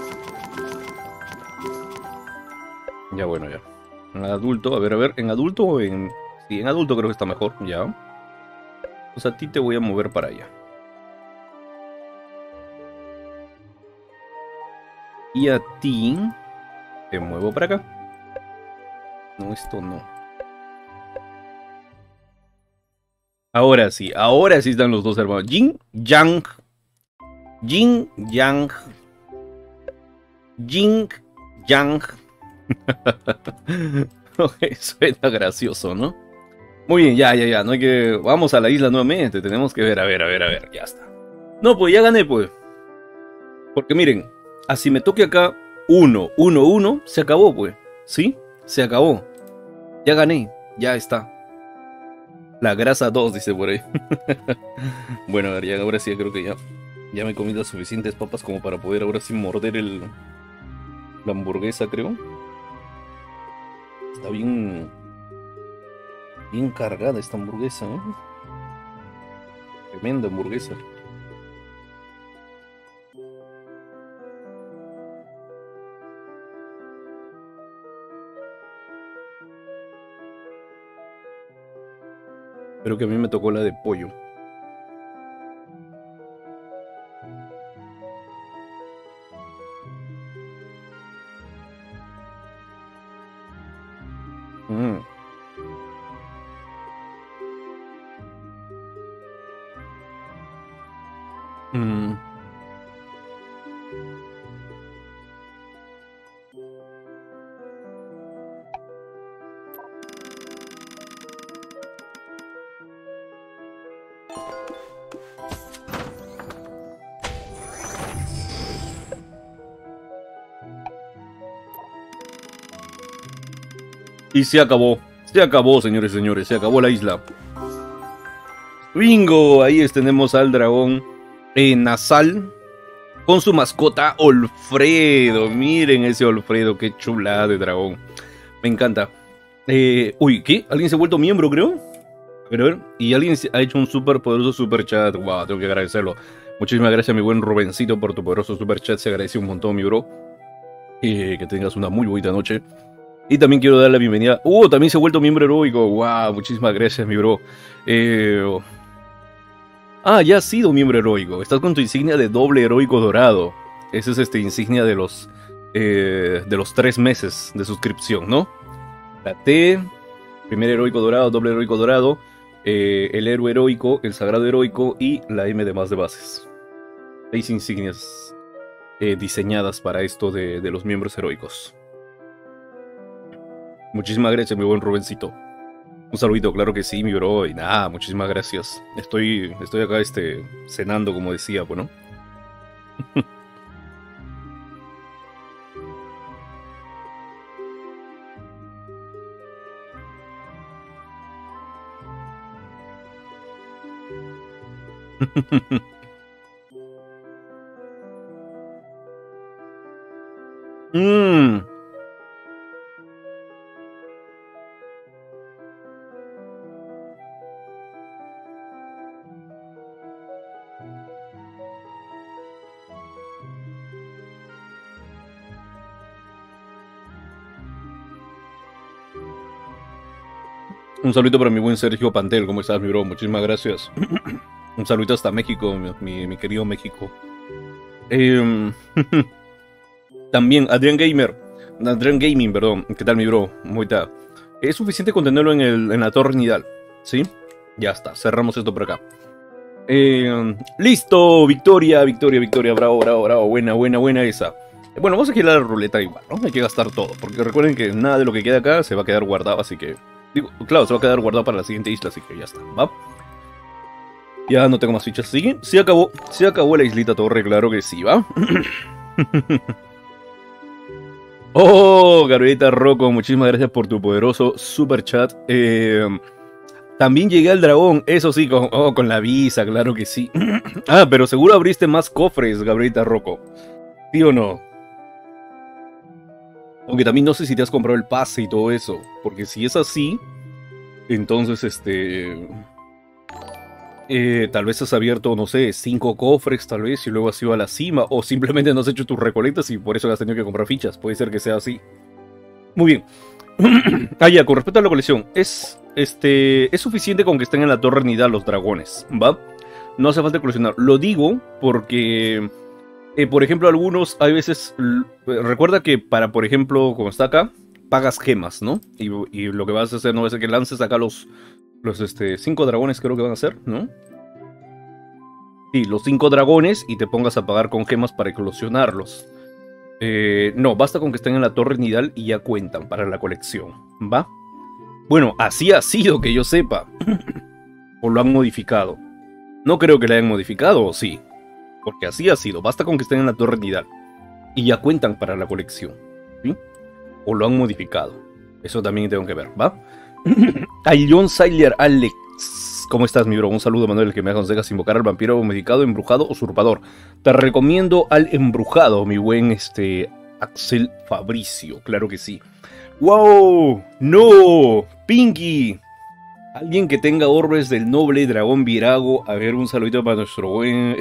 Ya, bueno, ya. En adulto, a ver, ¿en adulto o en...? Sí, en adulto creo que está mejor, ya. Pues a ti te voy a mover para allá. Y a ti... Te muevo para acá. No, esto no. Ahora sí están los dos hermanos. Jin, Yang. Jin, Yang. Jin, Yang. Suena gracioso, ¿no? Muy bien, ya, ya, ya. No hay que. Vamos a la isla nuevamente. Tenemos que ver, a ver, a ver, a ver. Ya está. No, pues ya gané, pues. Porque miren, así me toque acá 1, 1, 1, se acabó, pues. ¿Sí? Se acabó. Ya gané. Ya está. La grasa 2 dice por ahí. Bueno, a ver, ya, ahora sí, creo que ya. Ya me comí las suficientes papas como para poder ahora sí morder la hamburguesa, creo. Está bien. Bien cargada esta hamburguesa, ¿eh? Tremenda hamburguesa. Pero que a mí me tocó la de pollo. Mm. Y se acabó, señores y señores, se acabó la isla. Bingo, ahí tenemos al dragón nasal con su mascota Olfredo. Miren ese Olfredo, qué chulada de dragón. Me encanta. Uy, ¿qué? ¿Alguien se ha vuelto miembro, creo? A ver. Y alguien ha hecho un súper poderoso super chat. Wow, tengo que agradecerlo. Muchísimas gracias, mi buen Rubencito, por tu poderoso super chat. Se agradece un montón, mi bro. Que tengas una muy bonita noche. Y también quiero dar la bienvenida. También se ha vuelto miembro heroico. Wow, muchísimas gracias, mi bro. Ya has sido miembro heroico. Estás con tu insignia de doble heroico dorado. Esa es insignia de los 3 meses de suscripción, ¿no? La T, primer heroico dorado, doble heroico dorado, el héroe heroico, el sagrado heroico y la M de más de bases. 6 insignias diseñadas para esto de los miembros heroicos. Muchísimas gracias, mi buen Rubencito. Un saludito, claro que sí, mi bro. Y nada, muchísimas gracias. Estoy acá cenando, como decía, pues, ¿no? Un saludito para mi buen Sergio Pantel. ¿Cómo estás, mi bro? Muchísimas gracias. Un saludito hasta México, mi querido México. También, Adrián Gaming, perdón. ¿Qué tal, mi bro? Muy tal. Es suficiente con tenerlo en la torre nidal, ¿sí? Ya está, cerramos esto por acá. Listo, victoria. Bravo. Buena esa. Bueno, vamos a girar la ruleta igual, ¿no? Hay que gastar todo, porque recuerden que nada de lo que queda acá se va a quedar guardado, así que... Digo, claro, se va a quedar guardado para la siguiente isla, así que ya está, ¿va? Ya no tengo más fichas, ¿sí? Se acabó la islita torre, claro que sí, ¿va? Gabrielita Rocco, muchísimas gracias por tu poderoso super chat. También llegué al dragón, eso sí, con la visa, claro que sí. Pero seguro abriste más cofres, Gabrielita Rocco. ¿Sí o no? Aunque también no sé si te has comprado el pase y todo eso. Porque si es así, entonces tal vez has abierto, no sé, 5 cofres tal vez y luego has ido a la cima. O simplemente no has hecho tus recolectas y por eso has tenido que comprar fichas. Puede ser que sea así. Muy bien. Ya, con respecto a la colección. Es suficiente con que estén en la torre nidal los dragones, ¿va? No hace falta coleccionar. Lo digo porque... por ejemplo, algunos, hay veces, recuerda que para, por ejemplo, como está acá, pagas gemas, ¿no? Y lo que vas a hacer no es que lances acá los 5 dragones, creo que van a ser, ¿no? Sí, los 5 dragones y te pongas a pagar con gemas para eclosionarlos. No, basta con que estén en la torre nidal y ya cuentan para la colección, ¿va? Bueno, así ha sido que yo sepa. O lo han modificado. No creo que lo hayan modificado, ¿o sí? Porque así ha sido, basta con que estén en la torre nidal y ya cuentan para la colección, ¿sí? O lo han modificado. Eso también tengo que ver, ¿va? John Sailor Alex, ¿cómo estás, mi bro? Un saludo, Manuel, que me aconsejas invocar al vampiro modificado, embrujado o usurpador. Te recomiendo al embrujado, mi buen Axel Fabricio, claro que sí. ¡Wow! ¡No! ¡Pinky! Alguien que tenga orbes del noble dragón virago. A ver, un saludito para nuestro buen,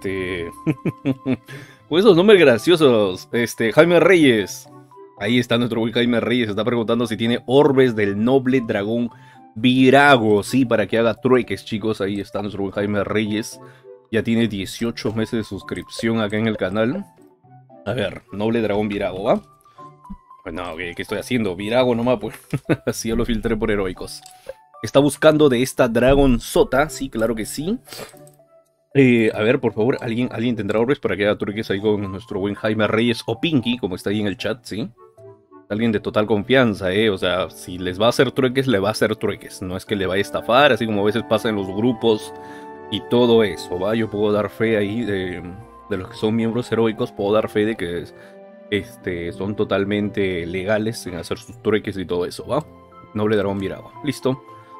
pues esos nombres graciosos. Jaime Reyes. Ahí está nuestro buen Jaime Reyes. Está preguntando si tiene orbes del noble dragón virago. Sí, para que haga trueques, chicos. Ahí está nuestro buen Jaime Reyes. Ya tiene 18 meses de suscripción acá en el canal. A ver, noble dragón virago, ¿va? Bueno, ¿qué estoy haciendo? Virago nomás, pues. Así yo lo filtré por heroicos. Está buscando de esta Dragon Sota. Sí, claro que sí. A ver, por favor, ¿alguien tendrá orbes para que haga truques ahí con nuestro buen Jaime Reyes o Pinky, como está ahí en el chat, ¿sí? Alguien de total confianza, O sea, si les va a hacer trueques, le va a hacer trueques. No es que le vaya a estafar, así como a veces pasa en los grupos y todo eso, ¿va? Yo puedo dar fe ahí de los que son miembros heroicos, puedo dar fe de que son totalmente legales en hacer sus trueques y todo eso, ¿va? Noble dragón virado. Listo.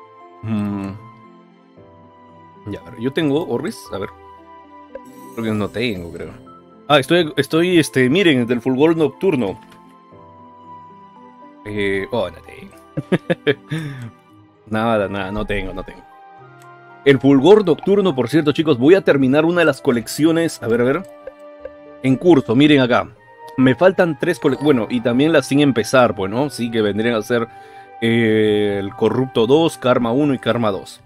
Ya, a ver, yo tengo orbes. A ver. Creo que no tengo, creo. Ah, estoy, miren, del fulgor nocturno. No tengo. Nada, no tengo. El fulgor nocturno, por cierto, chicos, voy a terminar una de las colecciones. A ver. En curso, miren acá. Me faltan 3 colecciones. Bueno, y también las sin empezar, pues, ¿no? Sí, que vendrían a ser el Corrupto 2, Karma 1 y Karma 2.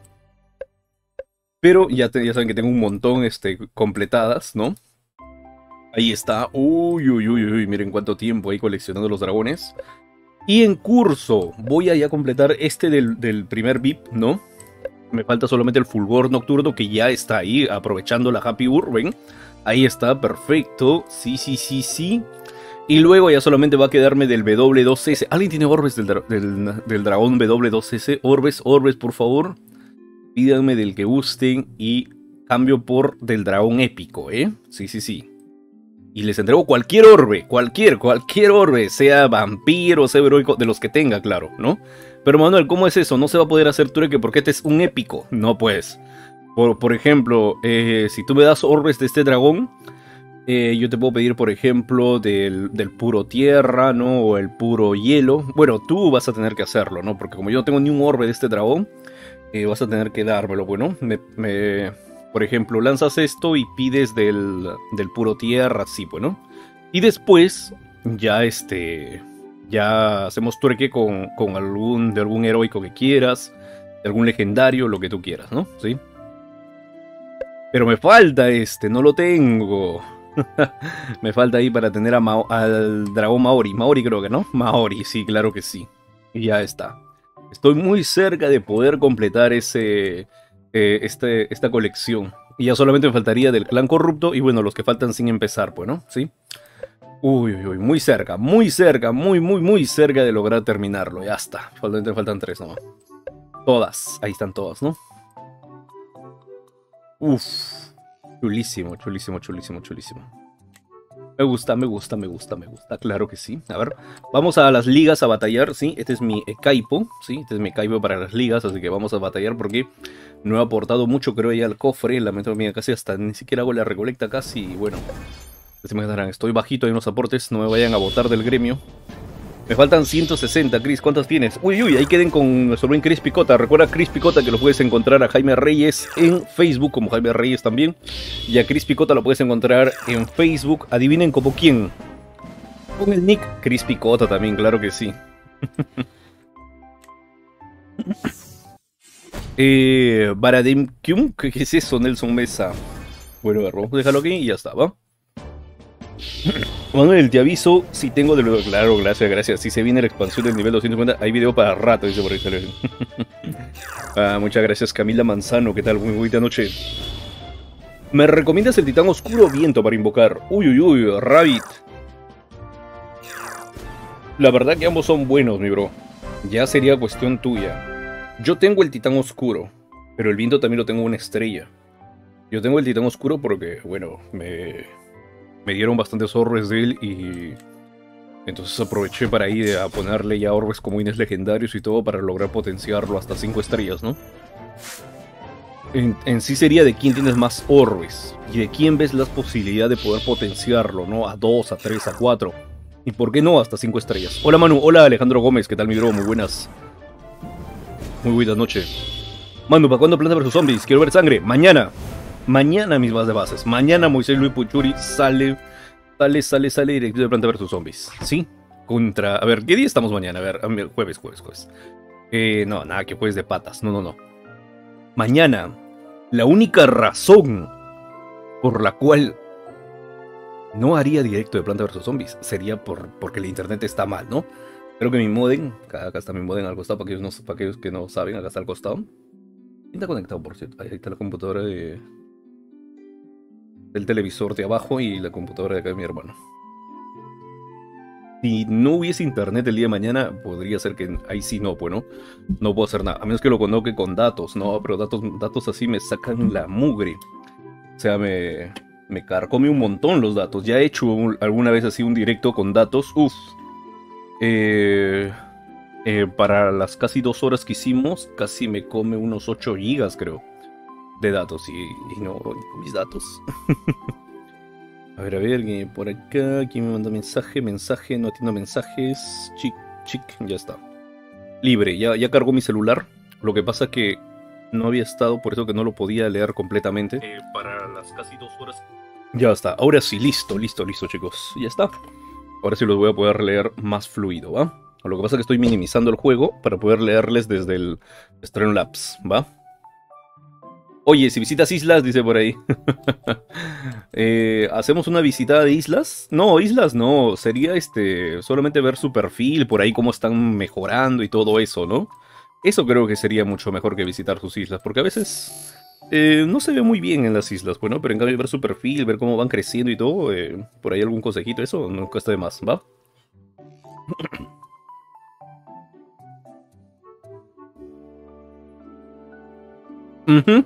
Pero ya saben que tengo un montón completadas, ¿no? Ahí está. Uy, miren cuánto tiempo ahí coleccionando los dragones. Y en curso voy a ya completar del primer VIP, ¿no? Me falta solamente el fulgor nocturno que ya está ahí, aprovechando la Happy Urban. Ahí está, perfecto. Sí. Y luego ya solamente va a quedarme del W2S. ¿Alguien tiene orbes del dragón W2S? Orbes, por favor. Pídanme del que gusten y cambio por del dragón épico, ¿eh? Sí. Y les entrego cualquier orbe, cualquier orbe, sea vampiro, sea heroico, de los que tenga, claro, ¿no? Pero Manuel, ¿cómo es eso? No se va a poder hacer trueque porque este es un épico. No, pues. Por ejemplo, si tú me das orbes de este dragón, yo te puedo pedir, por ejemplo, del puro tierra, ¿no? O el puro hielo. Bueno, tú vas a tener que hacerlo, ¿no? Porque como yo no tengo ni un orbe de este dragón, vas a tener que dármelo. Bueno, por ejemplo, lanzas esto y pides del puro tierra, así, bueno. Y después, ya ya hacemos trueque con algún heroico que quieras, de algún legendario, lo que tú quieras, ¿no? Sí. Pero me falta no lo tengo. Me falta ahí para tener al dragón Maori. Maori creo que, ¿no? Maori, sí, claro que sí. Y ya está. Estoy muy cerca de poder completar esta colección. Y ya solamente me faltaría del clan corrupto y bueno, los que faltan sin empezar, pues, ¿no? ¿Sí? Uy, muy cerca, muy cerca de lograr terminarlo. Ya está. Solamente me faltan 3 nomás. Todas, ahí están todas, ¿no? Uf, chulísimo. Me gusta, claro que sí. A ver, vamos a las ligas a batallar, ¿sí? Este es mi Ekaipo, ¿sí? Este es mi Ekaipo para las ligas, así que vamos a batallar porque no he aportado mucho, creo, ya al cofre. Lamentablemente casi hasta ni siquiera hago la recolecta casi, y bueno. Se me quedarán, estoy bajito en los aportes, no me vayan a botar del gremio. Me faltan 160, Chris, ¿cuántas tienes? Uy, ahí queden con nuestro buen Chris Picota. Recuerda, Chris Picota, que lo puedes encontrar a Jaime Reyes en Facebook, como Jaime Reyes también. Y a Chris Picota lo puedes encontrar en Facebook. Adivinen como quién. Con el nick Chris Picota también, claro que sí. Baradim Kyum, ¿qué es eso, Nelson Mesa? Bueno, déjalo aquí y ya está, ¿va? Manuel, te aviso si tengo de luego. Claro, gracias. Si se viene la expansión del nivel 250, hay video para rato, dice por ahí. Muchas gracias, Camila Manzano. ¿Qué tal? Muy buena noche. ¿Me recomiendas el titán oscuro o viento para invocar? Uy, Rabbit. La verdad que ambos son buenos, mi bro. Ya sería cuestión tuya. Yo tengo el titán oscuro, pero el viento también lo tengo una estrella. Yo tengo el titán oscuro porque, bueno, me dieron bastantes orbes de él y entonces aproveché para ir a ponerle ya orbes comúnes legendarios y todo para lograr potenciarlo hasta 5 estrellas, ¿no? En sí sería de quién tienes más orbes y de quién ves la posibilidad de poder potenciarlo, ¿no? A 2, a 3, a 4 y por qué no hasta 5 estrellas. Hola Manu, hola Alejandro Gómez, ¿qué tal mi bro? Muy buenas noches. Manu, ¿para cuándo Planta vs Zombies? Quiero ver sangre, mañana. Mañana mis bases. Mañana Moisés Luis Puchuri sale directo de Planta vs Zombies. ¿Sí? A ver, ¿qué día estamos mañana? A ver, jueves. No, nada, que jueves de patas. No. Mañana, la única razón por la cual no haría directo de Planta vs Zombies sería porque el internet está mal, ¿no? Creo que mi modem, acá está mi modem al costado, para aquellos que no saben, acá está al costado. ¿Quién está conectado, por cierto? Ahí está la computadora del televisor de abajo y la computadora de acá de mi hermano. Si no hubiese internet el día de mañana, podría ser que ahí sí no, pues no puedo hacer nada. A menos que lo conecte con datos, ¿no? Pero datos así me sacan la mugre. O sea, me carcome un montón los datos. Ya he hecho alguna vez así un directo con datos. Para las casi 2 horas que hicimos, casi me come unos 8 gigas, creo, de datos. Y no, mis datos. A ver, por acá, ¿quién me manda mensaje? Mensaje, no atiendo mensajes. Chic, ya está. Libre, ya cargó mi celular. Lo que pasa que no había estado, por eso que no lo podía leer completamente. Para las casi 2 horas. Ya está, ahora sí, listo, chicos. Ya está. Ahora sí los voy a poder leer más fluido, ¿va? Lo que pasa es que estoy minimizando el juego para poder leerles desde el Streamlabs, ¿va? Oye, si visitas islas, dice por ahí. ¿Hacemos una visita de islas? No, islas no. Sería solamente ver su perfil, por ahí cómo están mejorando y todo eso, ¿no? Eso creo que sería mucho mejor que visitar sus islas, porque a veces no se ve muy bien en las islas, bueno, pero en cambio ver su perfil, ver cómo van creciendo y todo, por ahí algún consejito, eso no cuesta de más, ¿va? Ujú.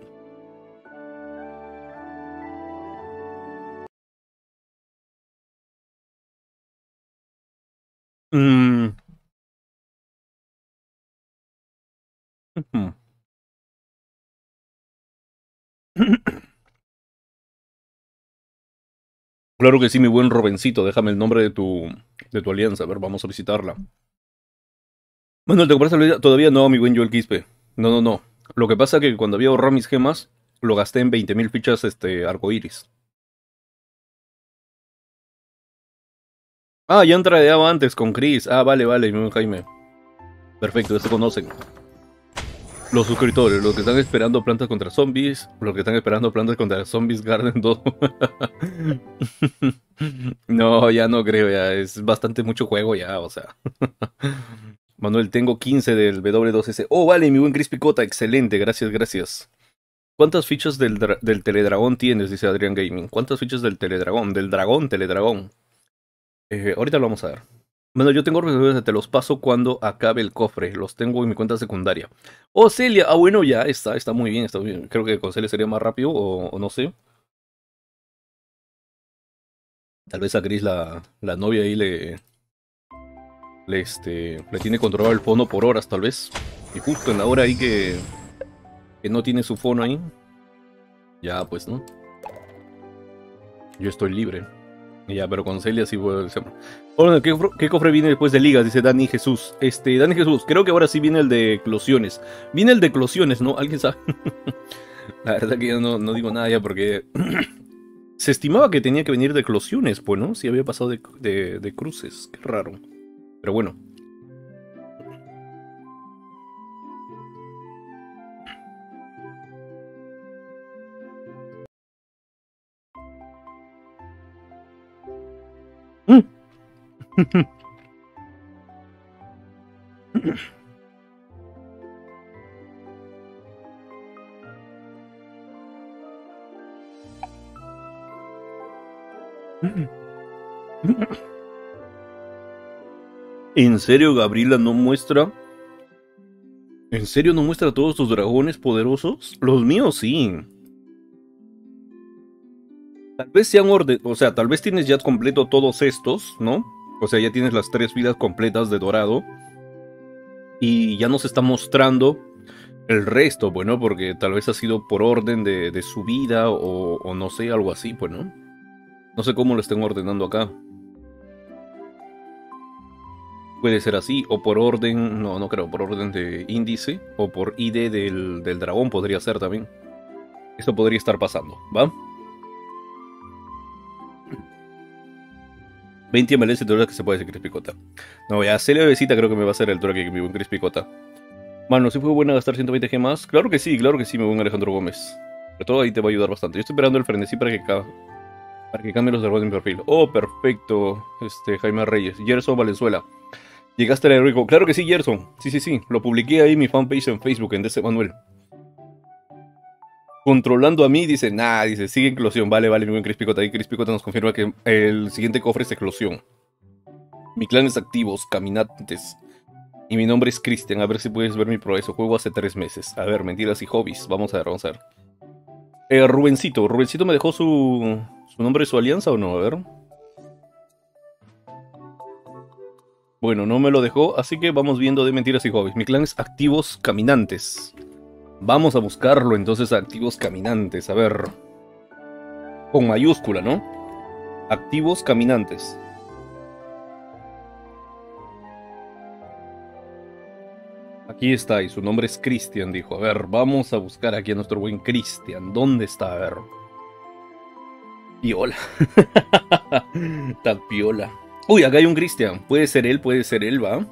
Mm, ujú. Claro que sí, mi buen Robencito, déjame el nombre de tu alianza, a ver, vamos a visitarla. Bueno, ¿te compras la vida? Todavía no, mi buen Joel Quispe. No. Lo que pasa es que cuando había ahorrado mis gemas, lo gasté en 20.000 fichas arcoiris. Ah, ya han tradeado antes con Chris. Ah, vale, mi buen Jaime. Perfecto, ya se conocen. Los suscriptores, los que están esperando plantas contra zombies, los que están esperando plantas contra zombies Garden 2. No, ya no creo, ya es bastante mucho juego ya, o sea. Manuel, tengo 15 del W2S. Oh, vale, mi buen Crispy Cota, excelente, gracias. ¿Cuántas fichas del Teledragón tienes? Dice Adrián Gaming. ¿Cuántas fichas del Teledragón? Del dragón, Teledragón. Ahorita lo vamos a ver. Bueno, yo tengo reservas, te los paso cuando acabe el cofre. Los tengo en mi cuenta secundaria. Oh, Celia. Ah, bueno, ya está muy bien, está muy bien. Creo que con Celia sería más rápido o no sé. Tal vez a Chris, la novia ahí le tiene controlado el fono por horas, tal vez. Y justo en la hora ahí que no tiene su fono ahí. Ya, pues, ¿no? Yo estoy libre. Y ya, pero con Celia sí puedo. Bueno, ¿qué cofre viene después de ligas? Dice Dani Jesús. Dani Jesús, creo que ahora sí viene el de eclosiones. Viene el de eclosiones, ¿no? ¿Alguien sabe? La verdad que yo no digo nada ya porque se estimaba que tenía que venir de eclosiones, pues, ¿no? Si había pasado de cruces. Qué raro. Pero bueno. Mm. ¿En serio Gabriela no muestra? ¿En serio no muestra todos tus dragones poderosos? Los míos sí. Tal vez sean o sea, tal vez tienes ya completo todos estos, ¿no? O sea, ya tienes las 3 vidas completas de dorado. Y ya nos está mostrando el resto, bueno, porque tal vez ha sido por orden de su vida o no sé, algo así, pues, ¿no? No sé cómo lo estén ordenando acá. Puede ser así, o por orden, no creo, por orden de índice, o por ID del dragón podría ser también. Eso podría estar pasando, ¿va? 20 MLS de que se puede decir Crispicota. No, ya Celia Bebecita creo que me va a hacer el truque que mi buen Crispicota. Mano, ¿sí fue buena gastar 120 gemas? Claro que sí, mi buen Alejandro Gómez. Sobre todo ahí te va a ayudar bastante. Yo estoy esperando el frenesí para que cambie los dragones en mi perfil. Oh, perfecto. Jaime Reyes. Gerson Valenzuela. Llegaste al heroico. Claro que sí, Gerson. Sí. Lo publiqué ahí en mi fanpage en Facebook, en DC Manuel. Controlando a mí, dice, dice, sigue eclosión. Vale, mi buen Crispicota. Ahí Crispicota nos confirma que el siguiente cofre es eclosión. Mi clan es activos, caminantes. Y mi nombre es Cristian. A ver si puedes ver mi progreso. Juego hace 3 meses. A ver, mentiras y hobbies. Vamos a ver. Rubencito. ¿Rubencito me dejó su nombre y su alianza o no? A ver. Bueno, no me lo dejó, así que vamos viendo de mentiras y hobbies. Mi clan es activos caminantes. Vamos a buscarlo entonces, activos caminantes. A ver. Con mayúscula, ¿no? Activos caminantes. Aquí está, y su nombre es Cristian, dijo. A ver, vamos a buscar aquí a nuestro buen Cristian. ¿Dónde está? A ver. Piola. Está piola. Uy, acá hay un Cristian. Puede ser él, ¿va?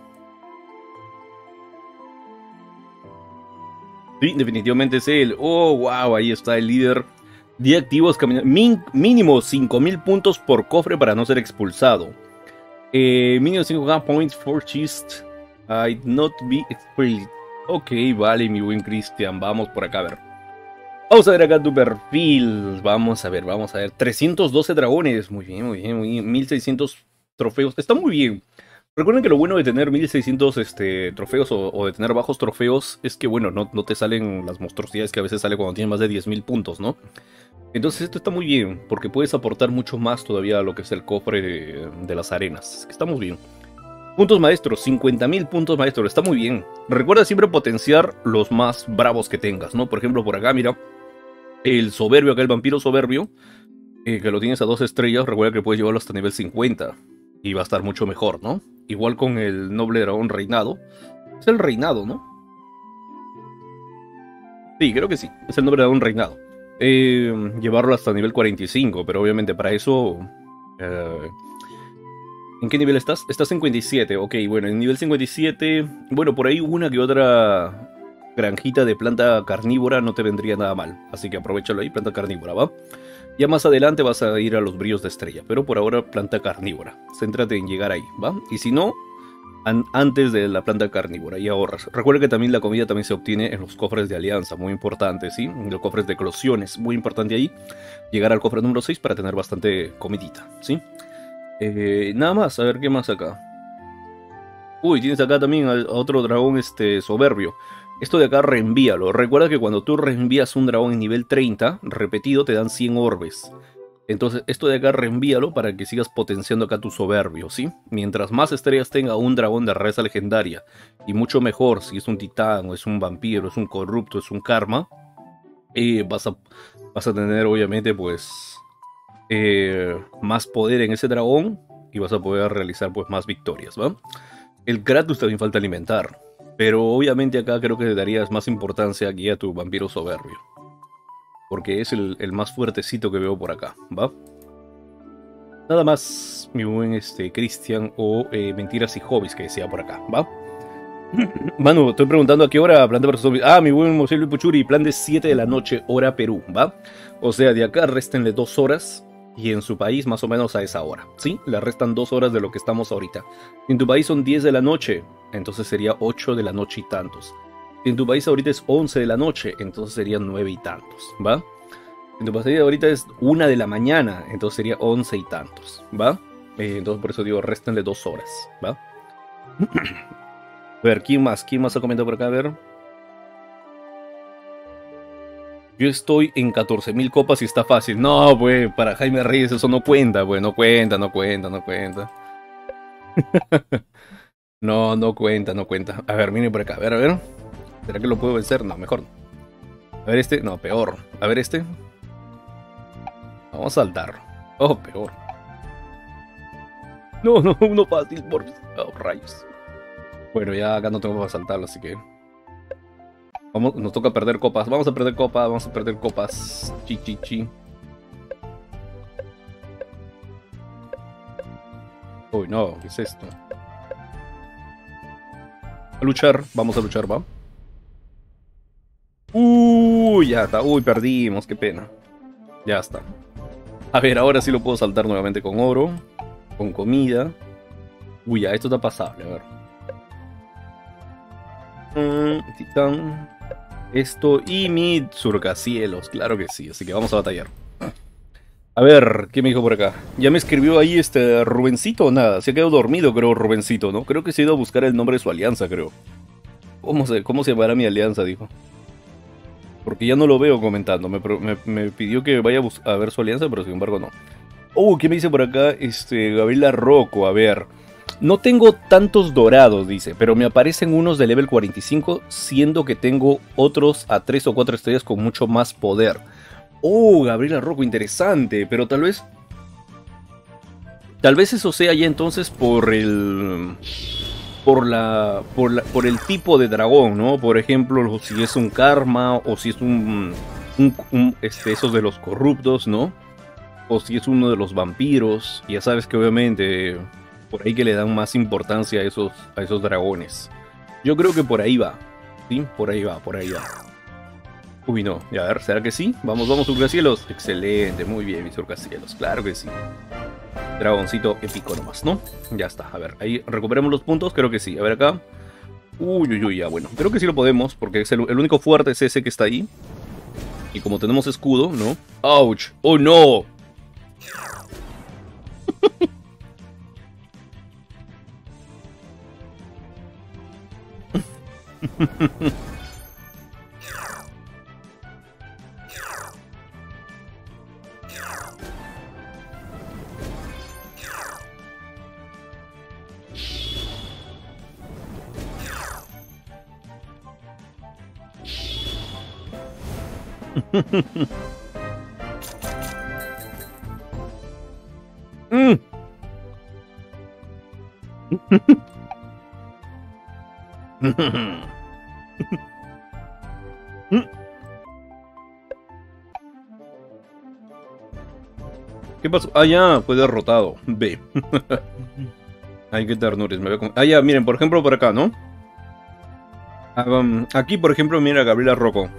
Sí, definitivamente es él. Oh, wow, ahí está el líder de activos caminantes. Mínimo 5000 puntos por cofre para no ser expulsado. Mínimo 5 points for chest. I'd not be expelled. Ok, vale, mi buen Cristian. Vamos por acá a ver. Vamos a ver acá tu perfil. Vamos a ver, vamos a ver. 312 dragones. Muy bien, muy bien, muy bien. 1600 trofeos. Está muy bien. Recuerden que lo bueno de tener 1600 trofeos o de tener bajos trofeos es que, bueno, no te salen las monstruosidades que a veces sale cuando tienes más de 10.000 puntos, ¿no? Entonces esto está muy bien, porque puedes aportar mucho más todavía a lo que es el cofre de las arenas. Está muy bien. Puntos maestros, 50.000 puntos maestros, está muy bien. Recuerda siempre potenciar los más bravos que tengas, ¿no? Por ejemplo, por acá, mira, el soberbio, acá el vampiro soberbio, que lo tienes a 2 estrellas, recuerda que puedes llevarlo hasta nivel 50. Y va a estar mucho mejor, ¿no? Igual con el noble dragón reinado. Es el reinado, ¿no? Sí, creo que sí. Es el noble dragón reinado. Llevarlo hasta nivel 45, pero obviamente para eso... ¿en qué nivel estás? Estás en 57, ok, bueno, en nivel 57... Bueno, por ahí una que otra granjita de planta carnívora no te vendría nada mal. Así que aprovechalo ahí, planta carnívora, ¿va? Ya más adelante vas a ir a los brillos de estrella, pero por ahora planta carnívora. Céntrate en llegar ahí, ¿va? Y si no, antes de la planta carnívora y ahorras. Recuerda que también la comida también se obtiene en los cofres de alianza, muy importante, ¿sí? En los cofres de eclosiones, muy importante ahí. Llegar al cofre número 6 para tener bastante comidita, ¿sí? Nada más, a ver qué más acá. Uy, tienes acá también a otro dragón soberbio. Esto de acá reenvíalo. Recuerda que cuando tú reenvías un dragón en nivel 30, repetido, te dan 100 orbes. Entonces, esto de acá reenvíalo para que sigas potenciando acá tu soberbio, ¿sí? Mientras más estrellas tenga un dragón de raza legendaria, y mucho mejor si es un titán, o es un vampiro, es un corrupto, es un karma, vas a tener, obviamente, pues, más poder en ese dragón, y vas a poder realizar, pues, más victorias, ¿va? El Kratos también falta alimentar. Pero obviamente acá creo que le darías más importancia aquí a tu vampiro soberbio. Porque es el más fuertecito que veo por acá, ¿va? Nada más, mi buen Cristian, o mentiras y hobbies que decía por acá, ¿va? Manu, estoy preguntando a qué hora planta versus zombies. Ah, mi buen Mosel Puchuri, plan de 7 de la noche, hora Perú, ¿va? O sea, de acá réstenle 2 horas. Y en su país más o menos a esa hora, ¿sí? Le restan 2 horas de lo que estamos ahorita. Si en tu país son 10 de la noche, entonces sería 8 de la noche y tantos. Si en tu país ahorita es 11 de la noche, entonces serían 9 y tantos, ¿va? Si en tu país ahorita es 1 de la mañana, entonces sería 11 y tantos, ¿va? Entonces por eso digo, réstenle 2 horas, ¿va? A ver, ¿quién más? ¿Quién más ha comentado por acá? A ver... Yo estoy en 14.000 copas y está fácil. No, pues, para Jaime Reyes eso no cuenta, pues, no cuenta. No, no cuenta, no cuenta. A ver, miren por acá, a ver, a ver. ¿Será que lo puedo vencer? No, mejor. A ver este, no, peor. A ver este. Vamos a saltar. Oh, peor. No, no, uno fácil, por... Oh, rayos. Bueno, ya acá no tengo para saltarlo, así que... Vamos, nos toca perder copas. Vamos a perder copas. Chi. Uy, no, ¿qué es esto? Vamos a luchar, ¿va? Ya está. Uy, perdimos, qué pena. Ya está. A ver, ahora sí lo puedo saltar nuevamente con oro. Con comida. Uy, ya, esto está pasable, a ver. Titán. Esto y mi surcacielos, claro que sí, así que vamos a batallar. A ver, ¿qué me dijo por acá? Ya me escribió ahí Rubencito o nada, se ha quedado dormido creo Rubencito, ¿no? Creo que se ha ido a buscar el nombre de su alianza, creo. ¿Cómo se llamará mi alianza? Dijo. Porque ya no lo veo comentando, me pidió que vaya a ver su alianza, pero sin embargo no. ¿Qué me dice por acá? Gabriela Rocco, a ver. No tengo tantos dorados, dice, pero me aparecen unos de level 45, siendo que tengo otros a 3 o 4 estrellas con mucho más poder. Oh, Gabriela Rocco, interesante, pero tal vez eso sea ya entonces por el por el tipo de dragón, ¿no? Por ejemplo, si es un karma o si es esos de los corruptos, ¿no? O si es uno de los vampiros. Ya sabes que obviamente por ahí que le dan más importancia a esos dragones. Yo creo que por ahí va. ¿Sí? Por ahí va, por ahí va. Uy, no. A ver, ¿será que sí? Vamos, Surcacielos. Excelente, muy bien, mis Surcacielos. Claro que sí. Dragoncito épico nomás, ¿no? Ya está. A ver, ahí recuperemos los puntos. Creo que sí. A ver acá. Uy, uy, uy, ya, bueno. Creo que sí lo podemos, porque es el único fuerte es ese que está ahí. Y como tenemos escudo, ¿no? ¡Auch! ¡Oh, no! Mm. ¿Qué pasó? Ah, ya, fue derrotado. B. Ay, qué ternuras. Ah, ya, miren, por ejemplo, por acá, ¿no? Aquí, por ejemplo, mira, Gabriela Rocco.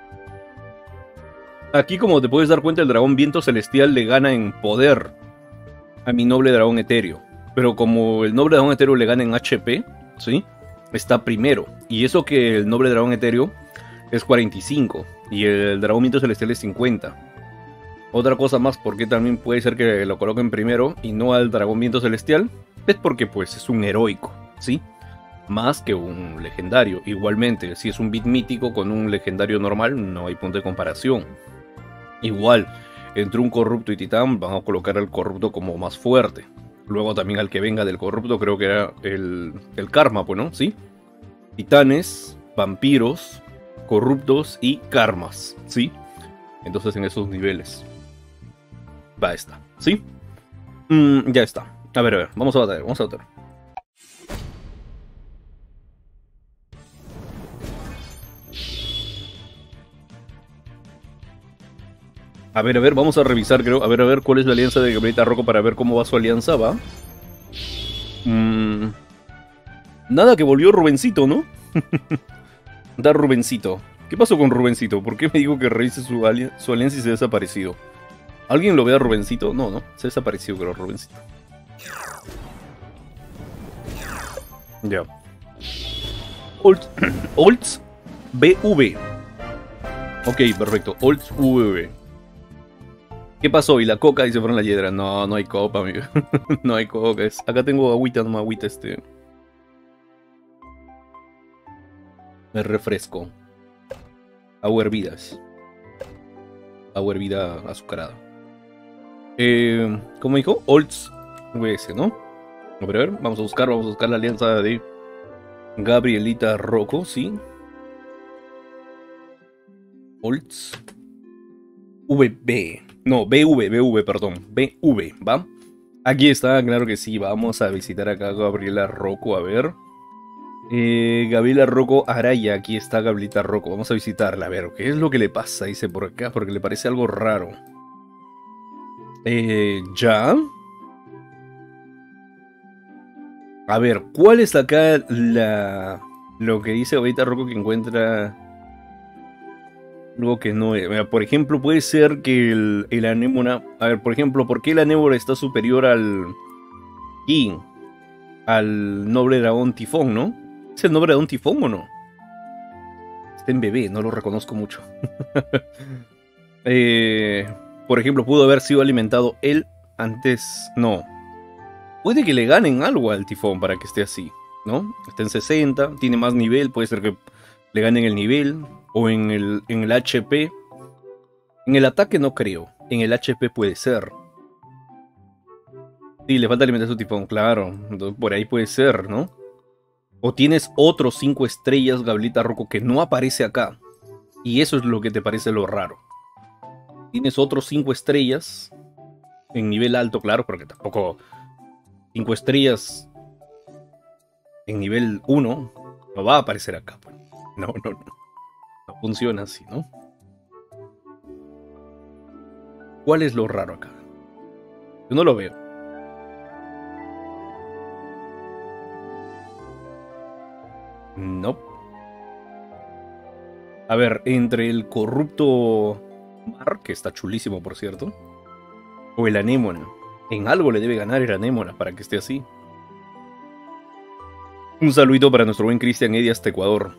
Aquí, como te puedes dar cuenta, el dragón viento celestial le gana en poder a mi noble dragón etéreo. Pero como el noble dragón etéreo le gana en HP, ¿sí? Está primero. Y eso que el noble dragón etéreo es 45 y el dragón viento celestial es 50. Otra cosa más, porque también puede ser que lo coloquen primero y no al dragón viento celestial, es porque pues es un heroico, ¿sí? Más que un legendario. Igualmente, si es un bit mítico con un legendario normal, no hay punto de comparación. Igual, entre un corrupto y titán van a colocar al corrupto como más fuerte. Luego también al que venga del corrupto creo que era el karma, pues, ¿no? ¿Sí? Titanes, vampiros, corruptos y karmas, ¿sí? Entonces en esos niveles. Va esta, ¿sí? Ya está. A ver, vamos a batallar, vamos a batallar. A ver, vamos a revisar, creo. A ver, cuál es la alianza de Gabrielita Rocco para ver cómo va su alianza, ¿va? Nada, que volvió Rubencito, ¿no? Da Rubencito. ¿Qué pasó con Rubencito? ¿Por qué me dijo que revise su alianza y se ha desaparecido? ¿Alguien lo ve a Rubencito? No, se ha desaparecido, creo, Rubencito. Ya. Olds BV. Ok, perfecto. Olds VV. ¿Qué pasó? ¿Y la coca? Dice fueron la hiedra. No, no hay copa, amigo. No hay coca. Acá tengo agüita, nomás agüita, Me refresco. Agua hervidas. Agua hervida azucarada. ¿Cómo dijo? Olds VS, ¿no? A ver, vamos a buscar la alianza de Gabrielita Rocco, ¿sí? Olds VB. No, BV, perdón. BV, ¿va? Aquí está, claro que sí. Vamos a visitar acá a Gabriela Rocco, a ver. Gabriela Rocco Araya, aquí está Gabrielita Rocco. Vamos a visitarla, a ver, ¿qué es lo que le pasa? Dice por acá, porque le parece algo raro. ¿Ya? A ver, ¿cuál es acá lo que dice Gabrielita Rocco que encuentra algo que no es? Por ejemplo, puede ser que el anémona... A ver, por ejemplo, ¿por qué el anémona está superior al King? Al noble dragón Tifón, ¿no? ¿Es el noble dragón Tifón o no? Está en bebé, no lo reconozco mucho. Por ejemplo, pudo haber sido alimentado él antes... No. Puede que le ganen algo al Tifón para que esté así, ¿no? Está en 60, tiene más nivel, puede ser que le ganen el nivel o en el HP. En el ataque no creo, en el HP puede ser. Sí, le falta alimentar su tifón, claro. Entonces, por ahí puede ser, ¿no? O tienes otros 5 estrellas, Gabrielita Rocco, que no aparece acá. Y eso es lo que te parece lo raro. Tienes otros 5 estrellas en nivel alto, claro, porque tampoco 5 estrellas en nivel 1 no va a aparecer acá. Pues. No, no, no. No funciona así, ¿no? ¿Cuál es lo raro acá? Yo no lo veo. No. A ver, entre el corrupto Mar, que está chulísimo por cierto, o el anémona. En algo le debe ganar el anémona para que esté así. Un saludito para nuestro buen Cristian Eddy hasta Ecuador.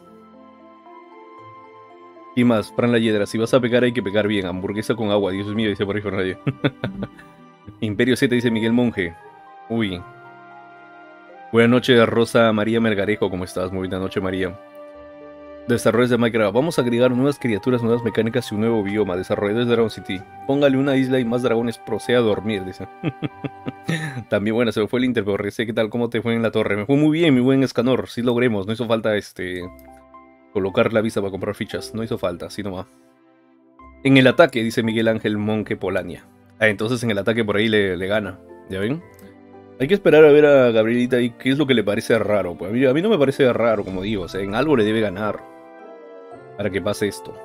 Y más, Fran la Hiedra, si vas a pegar hay que pegar bien. Hamburguesa con agua, Dios mío, dice por ahí nadie. Imperio 7 dice Miguel Monje. Uy. Buenas noches, Rosa María Melgarejo, ¿cómo estás? Muy buena noche, María. Desarrollos de Minecraft. Vamos a agregar nuevas criaturas, nuevas mecánicas y un nuevo bioma. Desarrolladores de Dragon City. Póngale una isla y más dragones, proceda a dormir, dice. También, bueno, se me fue el Inter, pero ¿qué tal? ¿Cómo te fue en la torre? Me fue muy bien, mi buen Escanor. Sí logremos. No hizo falta colocar la visa para comprar fichas. No hizo falta, así nomás. En el ataque, dice Miguel Ángel Monque Polania. Ah, entonces en el ataque por ahí le gana. ¿Ya ven? Hay que esperar a ver a Gabrielita y qué es lo que le parece raro. Pues a mí no me parece raro, como digo. O sea, en algo le debe ganar para que pase esto.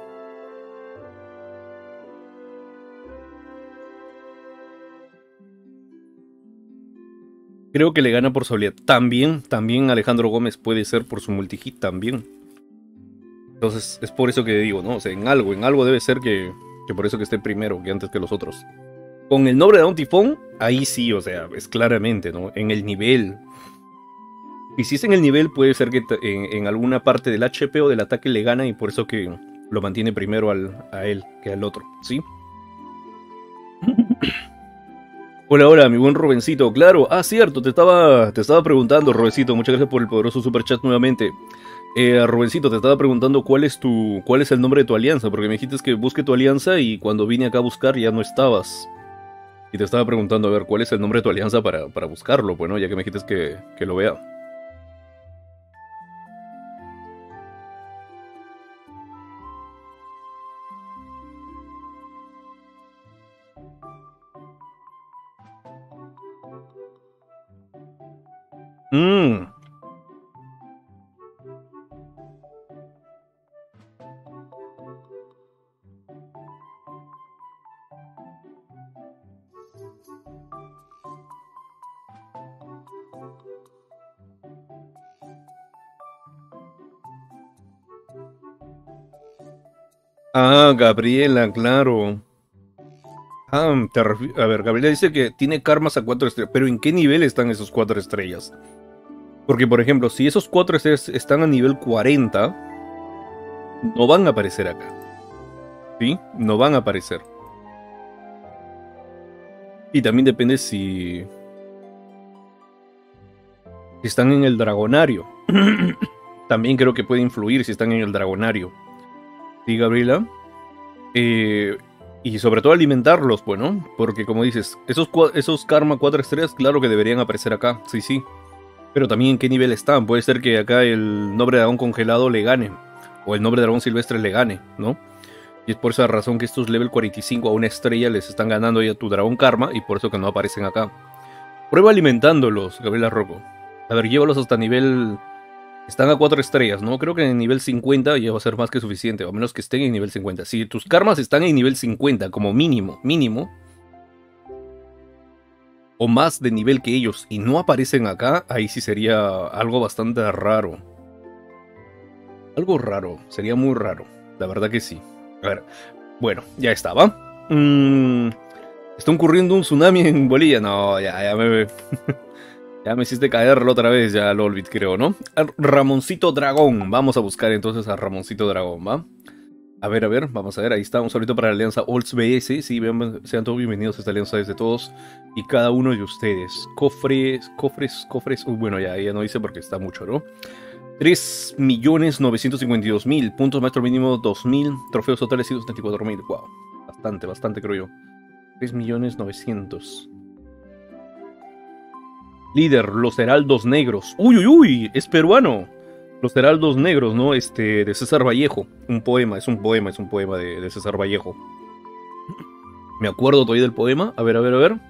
Creo que le gana por su También Alejandro Gómez puede ser por su multihit también. Entonces es por eso que digo, ¿no? O sea, en algo debe ser que por eso que esté primero, que antes que los otros. Con el nombre de un tifón, ahí sí, o sea, es claramente, ¿no? En el nivel. Y si es en el nivel, puede ser que en alguna parte del HP o del ataque le gana y por eso que lo mantiene primero a él que al otro, ¿sí? Hola, hola, mi buen Rubencito. Claro, cierto, te estaba preguntando, Rubencito. Muchas gracias por el poderoso superchat nuevamente. Rubencito, te estaba preguntando cuál es el nombre de tu alianza, porque me dijiste que busque tu alianza y cuando vine acá a buscar ya no estabas. Y te estaba preguntando, a ver, ¿cuál es el nombre de tu alianza para buscarlo? Bueno, ya que me dijiste que lo vea. Mmm. Gabriela, claro. A ver, Gabriela dice que tiene karmas a 4 estrellas, pero ¿en qué nivel están esos 4 estrellas? Porque, por ejemplo, si esos 4 estrellas están a nivel 40, no van a aparecer acá. ¿Sí? No van a aparecer. Y también depende si están en el dragonario. También creo que puede influir si están en el dragonario. ¿Sí, Gabriela? Y sobre todo alimentarlos, pues, ¿no? Porque como dices, esos karma 4 estrellas, claro que deberían aparecer acá. Sí, sí. Pero también en qué nivel están. Puede ser que acá el noble dragón congelado le gane. O el noble dragón silvestre le gane, ¿no? Y es por esa razón que estos level 45 a una estrella les están ganando ya tu dragón karma. Y por eso que no aparecen acá. Prueba alimentándolos, Gabriela Rocco. A ver, llévalos hasta nivel... Están a 4 estrellas, ¿no? Creo que en nivel 50 ya va a ser más que suficiente. O menos que estén en nivel 50. Si tus karmas están en nivel 50 como mínimo, o más de nivel que ellos y no aparecen acá, ahí sí sería algo bastante raro. Algo raro, sería muy raro. La verdad que sí. A ver, bueno, ya estaba. ¿Está ocurriendo un tsunami en Bolivia? No, ya me... Ya me hiciste caerlo otra vez, ya lo olvidé, creo, ¿no? Ramoncito Dragón. Vamos a buscar entonces a Ramoncito Dragón, ¿va? A ver, vamos a ver, ahí está, un saludito para la alianza Olds BS. Sí, sean todos bienvenidos a esta alianza desde todos y cada uno de ustedes. Cofres. Bueno, ya no dice porque está mucho, ¿no? 3.952.000. Puntos maestro mínimo 2.000. Trofeos totales 174.000. Wow, bastante, creo yo. 3.900.000. Líder, los Heraldos Negros. Uy, uy, uy, es peruano. Los Heraldos Negros, ¿no? De César Vallejo. Un poema, es un poema, de César Vallejo. Me acuerdo todavía del poema. A ver, a ver, a ver.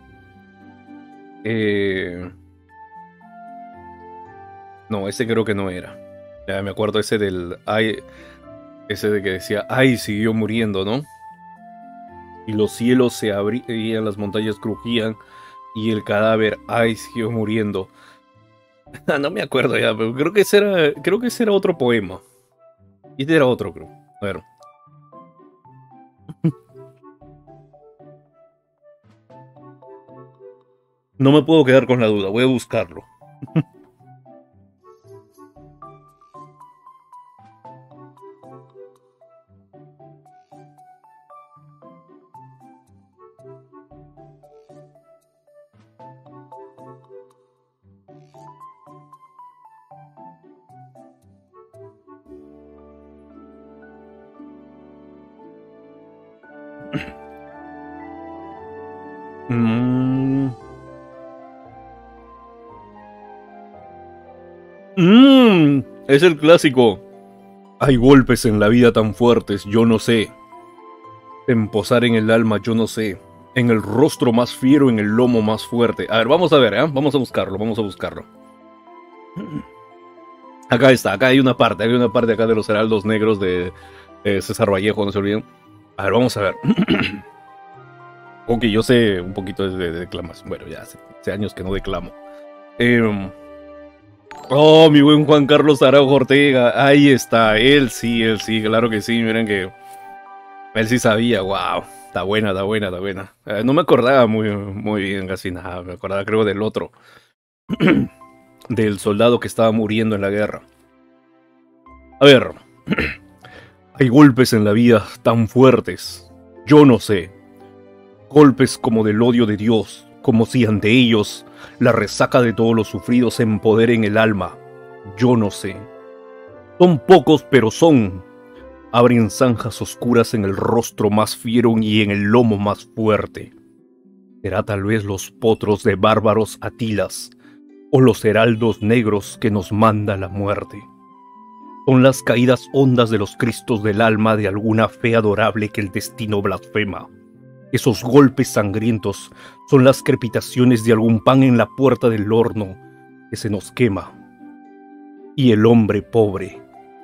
No, ese creo que no era. Ya me acuerdo ese del... Ay, ese de que decía, ay, siguió muriendo, ¿no? Y los cielos se abrían, las montañas crujían, y el cadáver, ay, siguió muriendo. No me acuerdo ya, pero creo que ese era otro poema. Y este era otro, creo. A ver. No me puedo quedar con la duda, voy a buscarlo. Es el clásico. Hay golpes en la vida tan fuertes, yo no sé. En posar en el alma, yo no sé. En el rostro más fiero, en el lomo más fuerte. A ver, vamos a ver, ¿eh? Vamos a buscarlo, vamos a buscarlo. Acá está, acá hay una parte acá de los heraldos negros de César Vallejo, no se olviden. A ver, vamos a ver. Ok, yo sé un poquito de declamación. Bueno, ya hace años que no declamo. Oh, mi buen Juan Carlos Araujo Ortega. Ahí está, él sí, claro que sí. Miren que él sí sabía, wow. Está buena, está buena, está buena. No me acordaba muy bien casi nada. Me acordaba creo del otro. Del soldado que estaba muriendo en la guerra. A ver. Hay golpes en la vida tan fuertes. Yo no sé. Golpes como del odio de Dios, como si ante ellos la resaca de todos los sufridos se empodere en el alma. Yo no sé. Son pocos, pero son. Abren zanjas oscuras en el rostro más fiero y en el lomo más fuerte. Será tal vez los potros de bárbaros Atilas, o los heraldos negros que nos manda la muerte. Son las caídas hondas de los cristos del alma de alguna fe adorable que el destino blasfema. Esos golpes sangrientos son las crepitaciones de algún pan en la puerta del horno que se nos quema. Y el hombre pobre,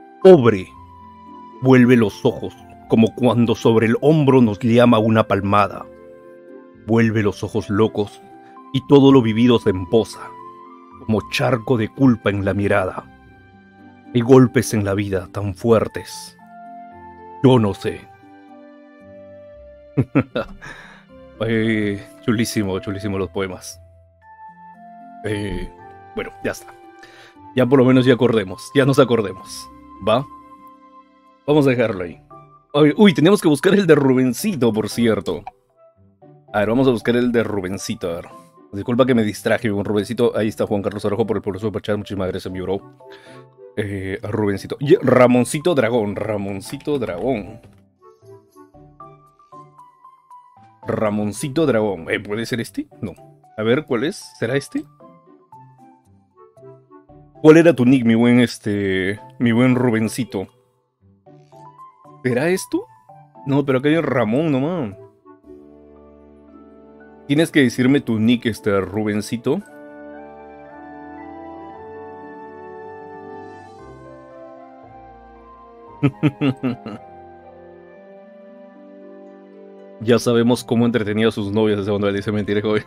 vuelve los ojos como cuando sobre el hombro nos llama una palmada. Vuelve los ojos locos y todo lo vivido se empoza, como charco de culpa en la mirada. Hay golpes en la vida tan fuertes. Yo no sé. Chulísimo, chulísimo los poemas. Bueno, ya está. Ya por lo menos ya nos acordemos. ¿Va? Vamos a dejarlo ahí. Uy, teníamos que buscar el de Rubencito, por cierto. A ver, vamos a buscar el de Rubencito, a ver. Disculpa que me distraje con Rubencito. Ahí está Juan Carlos Araujo por el superchat. Muchísimas gracias, mi bro. Rubencito. Ramoncito Dragón. Ramoncito Dragón. Ramoncito Dragón. ¿Puede ser este? No. A ver, ¿cuál es? ¿Será este? ¿Cuál era tu nick, mi buen Rubencito? ¿Será esto? No, pero acá hay Ramón nomás. Tienes que decirme tu nick, Rubencito. Ya sabemos cómo entretenía a sus novias desde cuando él dice mentira, joven.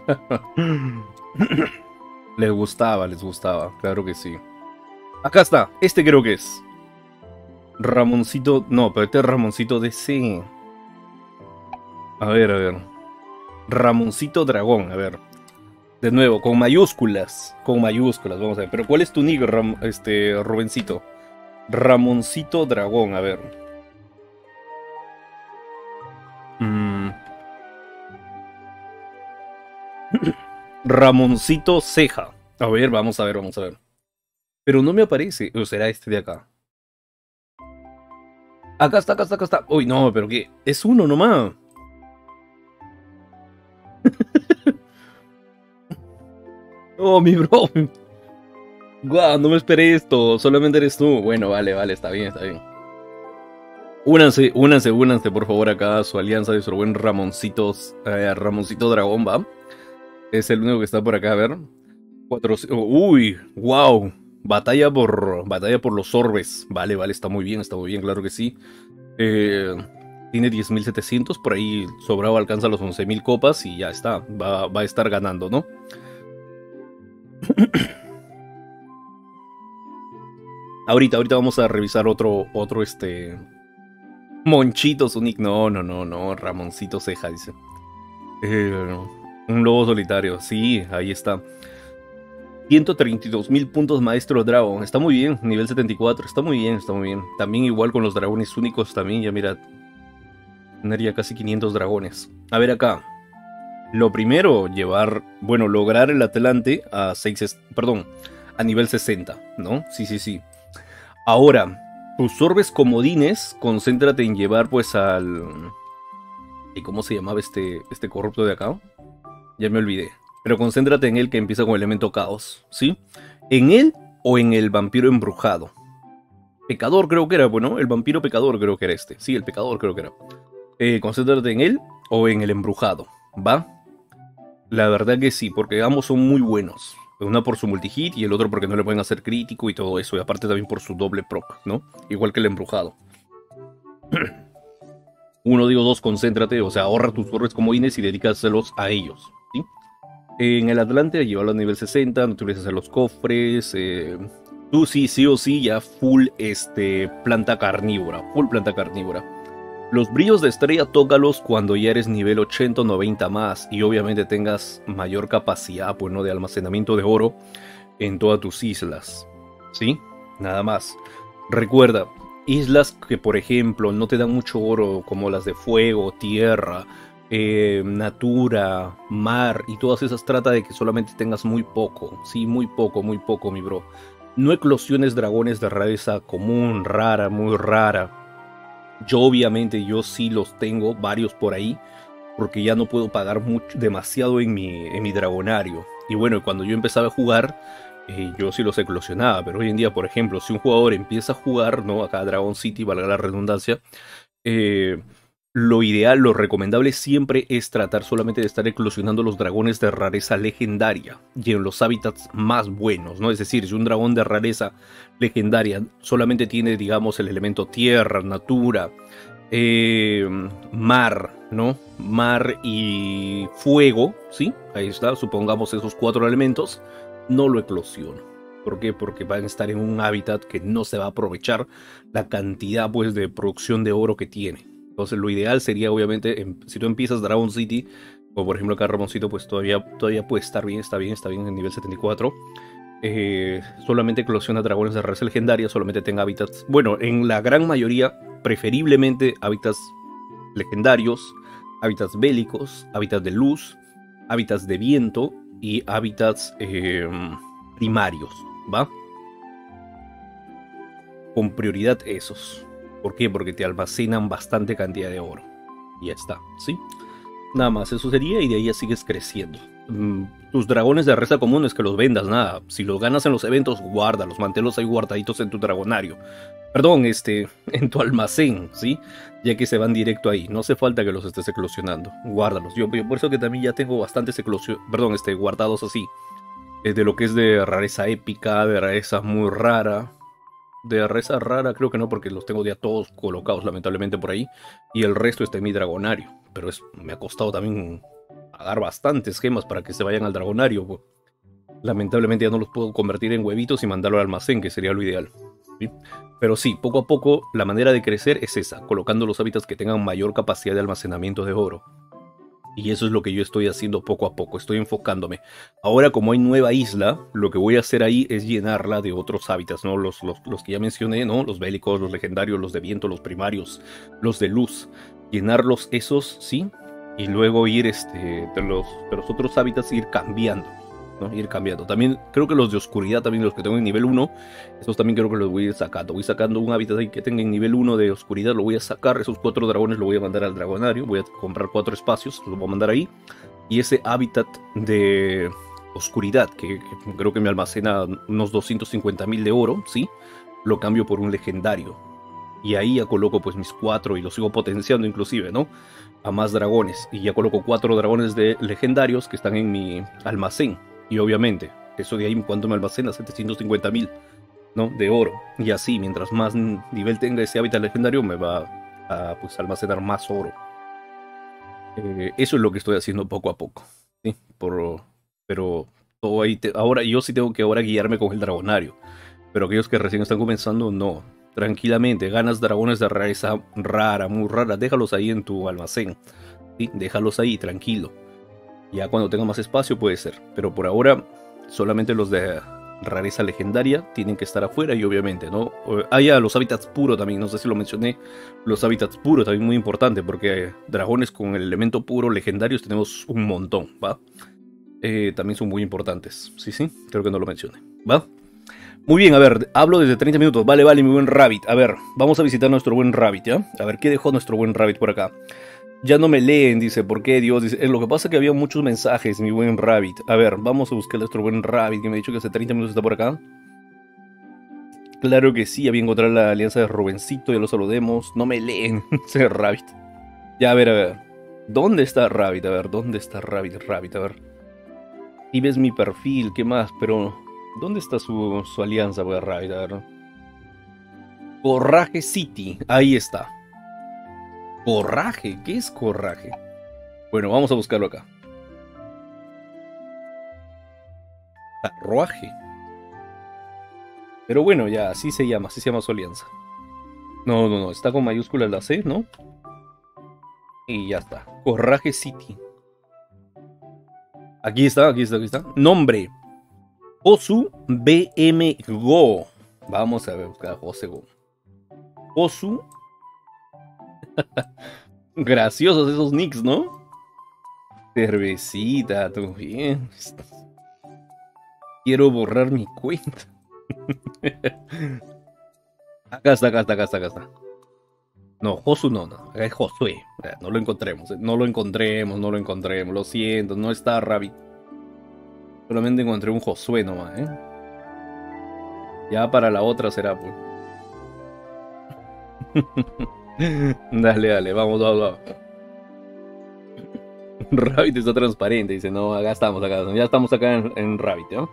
Les gustaba, claro que sí. Acá está, este creo que es. Ramoncito, no, pero este es Ramoncito DC. A ver. Ramoncito Dragón, a ver. De nuevo, con mayúsculas, vamos a ver. Pero ¿cuál es tu nick, Rubencito? Ramoncito Dragón, a ver. Ramoncito Ceja. A ver, vamos a ver. Pero no me aparece. ¿O será este de acá? Acá está. Uy, no, pero ¿qué? Es uno nomás. Oh, mi bro. Guau, no me esperé esto. Solamente eres tú. Bueno, vale, vale, está bien, está bien. Únanse, por favor, acá a su alianza de nuestro buen Ramoncitos, Ramoncito Dragón, ¿va? Es el único que está por acá, a ver. Uy, wow. Batalla por los orbes. Vale, vale, está muy bien, claro que sí. Tiene 10.700, por ahí sobrado alcanza los 11.000 copas y ya está. Va a estar ganando, ¿no? Ahorita vamos a revisar otro Monchito Sonic. No, Ramoncito Ceja, dice. Un lobo solitario, sí, ahí está. 132.000 puntos Maestro Dragon, está muy bien, nivel 74, está muy bien. También igual con los dragones únicos también, ya mira, tener ya casi 500 dragones. A ver acá, lo primero, lograr el Atlante a a nivel 60, ¿no? Sí. Ahora, tus orbes comodines, concéntrate en llevar pues al... ¿Y cómo se llamaba este corrupto de acá? Ya me olvidé. Pero concéntrate en él que empieza con el elemento caos, ¿sí? ¿En él o en el vampiro embrujado? Pecador creo que era, bueno, el vampiro pecador creo que era este. Sí, el pecador creo que era. Concéntrate en él o en el embrujado, ¿va? La verdad que sí, porque ambos son muy buenos. Una por su multihit y el otro porque no le pueden hacer crítico y todo eso. Y aparte también por su doble proc, ¿no? Igual que el embrujado. Dos, concéntrate, o sea, ahorra tus orbes comodines y dedícaselos a ellos, ¿sí? En el Atlante, llevarlo a nivel 60, no te olvides hacer los cofres. Tú sí o sí, ya full planta carnívora. Los brillos de estrella, tócalos cuando ya eres nivel 80 o 90 más. Y obviamente tengas mayor capacidad, pues, ¿no?, de almacenamiento de oro en todas tus islas. ¿Sí? Nada más. Recuerda, islas que, por ejemplo, no te dan mucho oro, como las de fuego, tierra, natura, mar y todas esas, trata de que solamente tengas muy poco, sí, muy poco, mi bro. No eclosiones dragones de rareza común, rara, muy rara. Yo sí los tengo, varios por ahí, porque ya no puedo pagar demasiado en mi dragonario. Y bueno, cuando yo empezaba a jugar, yo sí los eclosionaba, pero hoy en día, por ejemplo, si un jugador empieza a jugar, ¿no?, acá Dragon City, valga la redundancia, lo ideal, lo recomendable siempre es tratar solamente de estar eclosionando los dragones de rareza legendaria y en los hábitats más buenos, ¿no? Es decir, si un dragón de rareza legendaria solamente tiene, digamos, el elemento tierra, natura, mar, ¿no? Mar y fuego, ¿sí? Ahí está, supongamos esos 4 elementos, no lo eclosiono. ¿Por qué? Porque van a estar en un hábitat que no se va a aprovechar la cantidad, pues, de producción de oro que tiene. Entonces lo ideal sería, obviamente, si tú empiezas Dragon City, como por ejemplo acá Ramoncito, pues todavía puede estar bien, está bien en nivel 74. Solamente eclosiona dragones de raza legendaria, solamente tenga hábitats, bueno, en la gran mayoría, preferiblemente hábitats legendarios, hábitats bélicos, hábitats de luz, hábitats de viento y hábitats primarios, ¿va? Con prioridad esos. ¿Por qué? Porque te almacenan bastante cantidad de oro. Y ya está, ¿sí? Nada más, eso sería, y de ahí ya sigues creciendo. Tus dragones de raza común es que los vendas, nada. Si los ganas en los eventos, guárdalos, manténlos ahí guardaditos en tu dragonario. Perdón, en tu almacén, ¿sí? Ya que se van directo ahí. No hace falta que los estés eclosionando. Guárdalos. Yo por eso que también ya tengo bastantes guardados así. De lo que es de rareza épica, de rareza muy rara. De rareza rara creo que no, porque los tengo ya todos colocados lamentablemente por ahí. Y el resto está en mi dragonario. Pero me ha costado también pagar bastantes gemas para que se vayan al dragonario. Lamentablemente ya no los puedo convertir en huevitos y mandarlo al almacén, que sería lo ideal, ¿sí? Pero sí, poco a poco la manera de crecer es esa, colocando los hábitats que tengan mayor capacidad de almacenamiento de oro. Y eso es lo que yo estoy haciendo poco a poco, estoy enfocándome. Ahora, como hay nueva isla, lo que voy a hacer ahí es llenarla de otros hábitats, ¿no? Los que ya mencioné, ¿no? Los bélicos, los legendarios, los de viento, los primarios, los de luz. Llenarlos esos, ¿sí? Y luego ir, de los otros hábitats, ir cambiando, ¿no? Ir cambiando. También creo que los de oscuridad, también los que tengo en nivel 1, esos también creo que los voy a ir sacando. Voy sacando un hábitat ahí que tenga en nivel 1 de oscuridad, lo voy a sacar. Esos 4 dragones lo voy a mandar al dragonario. Voy a comprar 4 espacios, los voy a mandar ahí. Y ese hábitat de oscuridad, que creo que me almacena unos 250.000 de oro, ¿sí? Lo cambio por un legendario. Y ahí ya coloco pues mis 4 y los sigo potenciando inclusive, ¿no? A más dragones. Y ya coloco 4 dragones de legendarios que están en mi almacén. Y obviamente, eso de ahí en cuanto me almacena 750.000, ¿no? De oro. Y así, mientras más nivel tenga ese hábitat legendario, me va a pues, almacenar más oro. Eso es lo que estoy haciendo poco a poco, ¿sí? Pero todo ahí ahora yo sí tengo que ahora guiarme con el dragonario. Pero aquellos que recién están comenzando, no. Tranquilamente, ganas dragones de rareza rara, muy rara, déjalos ahí en tu almacén, ¿sí? Déjalos ahí, tranquilo. Ya cuando tenga más espacio puede ser. Pero por ahora, solamente los de rareza legendaria tienen que estar afuera y obviamente, ¿no? Haya los hábitats puros también, no sé si lo mencioné. Los hábitats puros también muy importante porque dragones con el elemento puro legendarios tenemos un montón, ¿va? También son muy importantes. Sí, sí, creo que no lo mencioné, ¿va? Muy bien, a ver, hablo desde 30 minutos. Vale, vale, mi buen Rabbit. A ver, vamos a visitar a nuestro buen Rabbit, ¿ya? A ver, ¿qué dejó nuestro buen Rabbit por acá? Ya no me leen, dice, ¿por qué Dios? Dice, lo que pasa es que había muchos mensajes, mi buen Rabbit. A ver, vamos a buscar a nuestro buen Rabbit, que me ha dicho que hace 30 minutos está por acá. Claro que sí, había encontrado la alianza de Rubencito, ya lo saludemos. No me leen, ese Rabbit. Ya, a ver. ¿Dónde está Rabbit? A ver, ¿dónde está Rabbit? Rabbit, a ver. Y ves mi perfil, ¿qué más? Pero, ¿dónde está su alianza, pues, Rabbit? A ver. Corraje City, ahí está. ¿Corraje? ¿Qué es corraje? Bueno, vamos a buscarlo acá. Carruaje. Pero bueno, ya, así se llama su alianza. No, está con mayúsculas la C, ¿no? Y ya está. Corraje City. Aquí está. Nombre. Josu BM Go. Vamos a buscar a José Go. Josu. Graciosos esos nicks, ¿no? Cervecita, tú bien. Quiero borrar mi cuenta. Acá está. No, Josu no. Acá es Josué. No lo encontremos. No lo encontremos. Lo siento, no está Rabbit. Solamente encontré un Josué nomás, ¿eh? Ya para la otra será, pues. Dale, vamos. Rabbit está transparente, dice, no, ya estamos acá en Rabbit, ¿no?